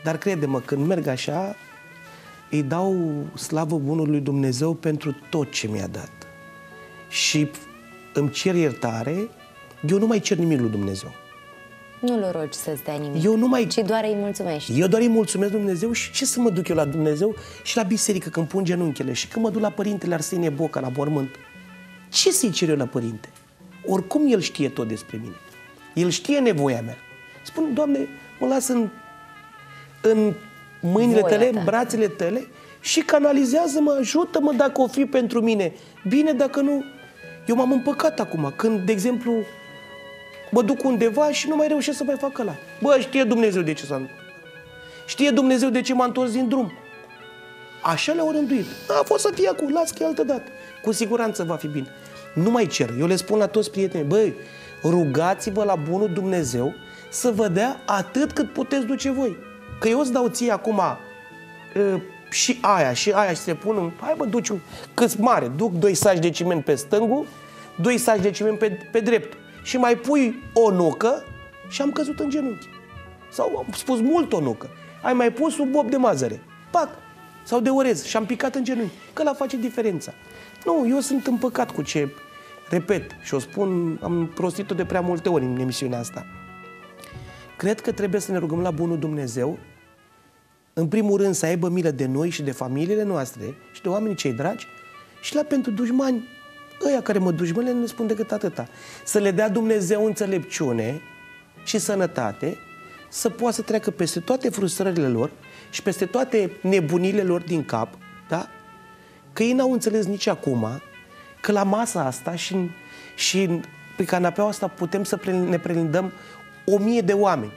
Dar crede-mă, când merg așa, îi dau slavă bunului Dumnezeu pentru tot ce mi-a dat. Și îmi cer iertare, eu nu mai cer nimic lui Dumnezeu. Nu-L rogi să-ți dea nimic, eu nu mai... ci doar îi mulțumești. Eu doar îi mulțumesc Dumnezeu și ce să mă duc eu la Dumnezeu și la biserică când pun genunchele și când mă duc la Părintele Arsenie Boca, la mormânt. Ce să-i cer eu la Părinte? Oricum El știe tot despre mine. El știe nevoia mea. Spun, Doamne, mă las în, în mâinile Voia Tale, ta. în brațele Tale și canalizează-mă, ajută-mă dacă o fi pentru mine. Bine, dacă nu, eu m-am împăcat acum. Când, de exemplu, mă duc undeva și nu mai reușesc să mai fac ăla. Bă, știe Dumnezeu de ce s-a întâmplat. Știe Dumnezeu de ce m-a întors din drum. Așa le-au rânduit. A fost să fie acum, las că e altă dată. Cu siguranță va fi bine. Nu mai cer. Eu le spun la toți prietenii, băi, rugați-vă la bunul Dumnezeu să vă dea atât cât puteți duce voi. Că eu îți dau ție acum uh, și aia, și aia și se pun în... Hai bă, duci un cât mare. Duc doi saci de ciment pe stângul, doi saci de ciment pe, pe dreptul. Și mai pui o nucă și am căzut în genunchi. Sau am spus mult o nucă. Ai mai pus un bob de mazăre. Pac! Sau de orez și am picat în genunchi. Că la face diferența. Nu, eu sunt împăcat cu ce... Repet, și o spun, am prostit-o de prea multe ori în emisiunea asta. Cred că trebuie să ne rugăm la bunul Dumnezeu, în primul rând să aibă milă de noi și de familiile noastre și de oamenii cei dragi și la pentru dușmani, ăia care mă dușmăle, nu spun decât atâta. Să le dea Dumnezeu înțelepciune și sănătate, să poată să treacă peste toate frustrările lor și peste toate nebunile lor din cap, da? Că ei n-au înțeles nici acum că la masa asta și, și pe canapeaua asta putem să ne prelindăm o mie de oameni.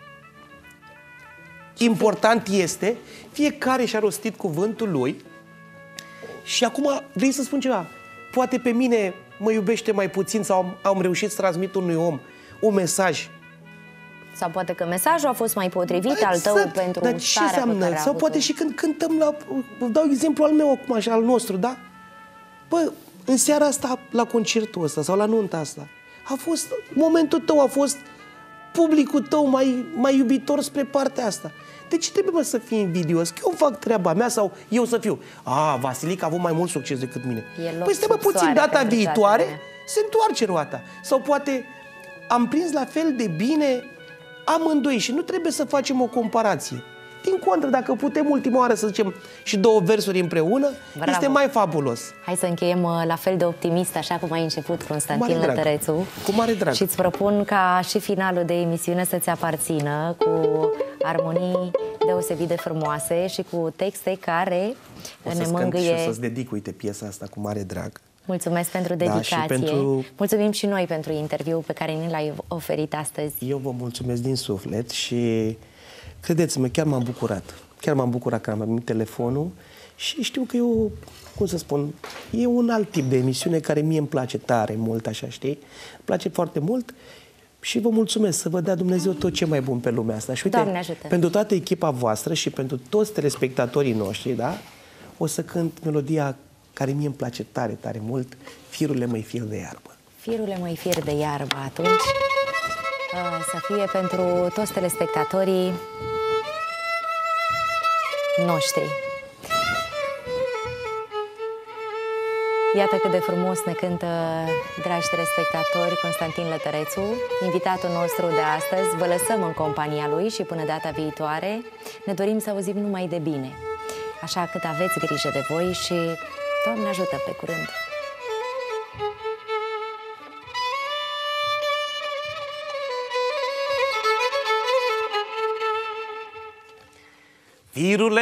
Important este, fiecare și-a rostit cuvântul lui și acum vrei să spun ceva. Poate pe mine mă iubește mai puțin sau am, am reușit să transmit unui om un mesaj. Sau poate că mesajul a fost mai potrivit exact. Al tău pentru Dar ce starea pe care a Sau poate și când cântăm la... Vă dau exemplu al meu acum, așa, al nostru, da? Bă, în seara asta, la concertul ăsta sau la nunta asta, a fost momentul tău, a fost publicul tău mai, mai iubitor spre partea asta. De ce trebuie mă, să fii invidios? Că eu fac treaba mea sau eu să fiu? A, Vasilica a avut mai mult succes decât mine. Păi stai mă puțin, data viitoare se întoarce roata. Sau poate am prins la fel de bine amândoi și nu trebuie să facem o comparație. Din contră, dacă putem ultima oară să zicem și două versuri împreună, bravo, este mai fabulos. Hai să încheiem la fel de optimist, așa cum ai început, Constantin Lătărețu. Cu mare drag. Și îți propun ca și finalul de emisiune să-ți aparțină cu armonii deosebit de frumoase și cu texte care o ne mângâie. Și o să-ți dedic, uite, piesa asta cu mare drag. Mulțumesc pentru dedicație. Da, și pentru... Mulțumim și noi pentru interviul pe care ni l-ai oferit astăzi. Eu vă mulțumesc din suflet și credeți-mă, chiar m-am bucurat. Chiar m-am bucurat că am primit telefonul și știu că eu, cum să spun, e un alt tip de emisiune care mie îmi place tare mult, așa, știi? Îmi place foarte mult și vă mulțumesc, să vă dea Dumnezeu tot ce mai bun pe lumea asta. Și uite, Doamne ajută. Pentru toată echipa voastră și pentru toți telespectatorii noștri, da? O să cânt melodia care mie îmi place tare, tare mult, Firule măi fir de iarbă. Firule măi fir de iarbă, atunci să fie pentru toți telespectatorii noștri. Iată cât de frumos ne cântă, dragi telespectatori, Constantin Lătărețu, invitatul nostru de astăzi. Vă lăsăm în compania lui și până data viitoare ne dorim să auzim numai de bine. Așa cât aveți grijă de voi și Doamne ajută, pe curând! Firule,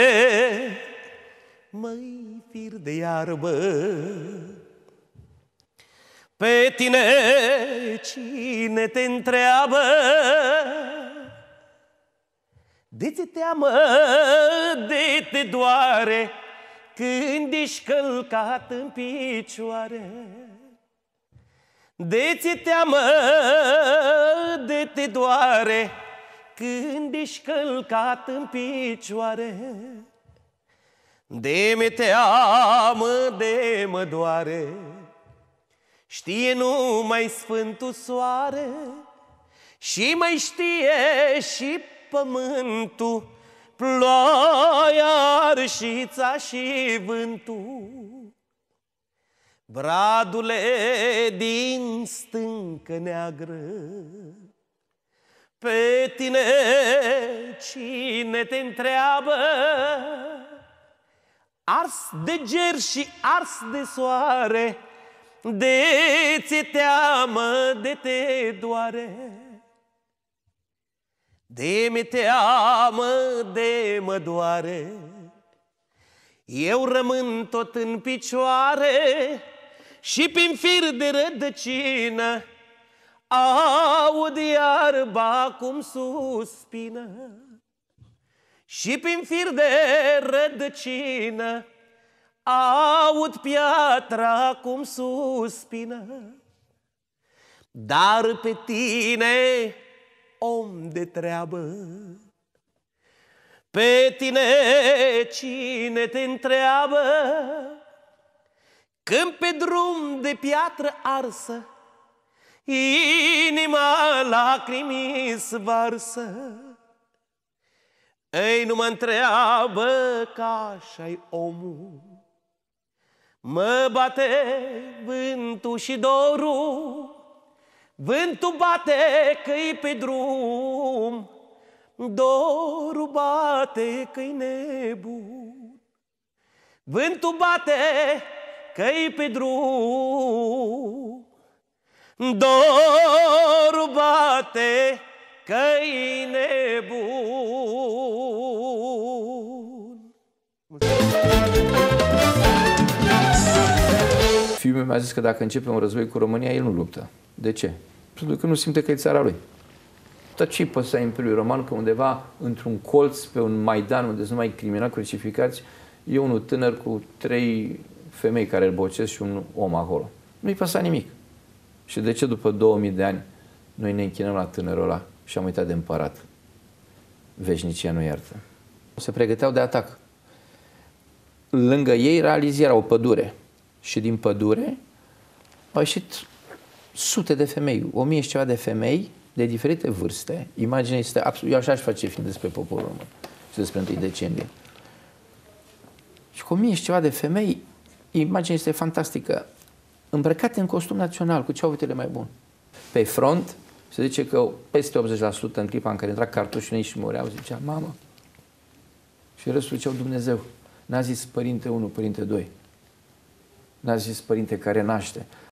măi fir de iarbă, pe tine cine te întreabă? De ți teamă, de te doare când ești călcat în picioare? De ți teamă, de te doare când ești călcat în picioare? De me teamă, de mă doare, știe numai Sfântul Soare și mai știe și pământul, ploaia, arșița și vântul. Bradule din stâncă neagră, pe tine cine te întreabă? Ars de ger și ars de soare, de ți-e teamă, de te doare. De mi teamă, de mă doare, eu rămân tot în picioare și prin fir de rădăcină aud iarba cum suspină. Și prin fir de rădăcină aud piatra cum suspină. Dar pe tine, om de treabă, pe tine cine te întreabă? Când pe drum de piatră arsă inima lacrimii varsă, ei, nu mă întreabă că așa-i omul. Mă bate vântul și dorul, vântul bate că-i pe drum, dorul bate că-i nebun. Vântul bate că-i pe drum, dorul bate că-i nebun. Fiul meu mi-a zis că dacă începe un război cu România, el nu luptă. De ce? Pentru că nu simte că e țara lui. Dar ce-i păsa Imperiului Roman că undeva, într-un colț, pe un Maidan, unde sunt numai criminali crucificați, e unul tânăr cu trei femei care îl bocesc și un om acolo. Nu-i păsa nimic. Și de ce după două mii de ani noi ne închinăm la tânărul ăla și am uitat de împărat? Veșnicia nu iartă. Se pregăteau de atac. Lângă ei era Aliziera, o pădure. Și din pădure au ieșit sute de femei, o mie și ceva de femei de diferite vârste. Imaginea este absolut... Eu așa aș face fiind despre poporul român și despre întâi decembrie. Și cu o mie și ceva de femei, imaginea este fantastică. Îmbrăcate în costum național, cu ceautele mai bun. Pe front se zice că peste optzeci la sută în clipa în care intra cartușii și mureau, zicea mamă. Și restul ziceau Dumnezeu. N-a zis părinte unu, părinte doi. N-a zis părinte care naște.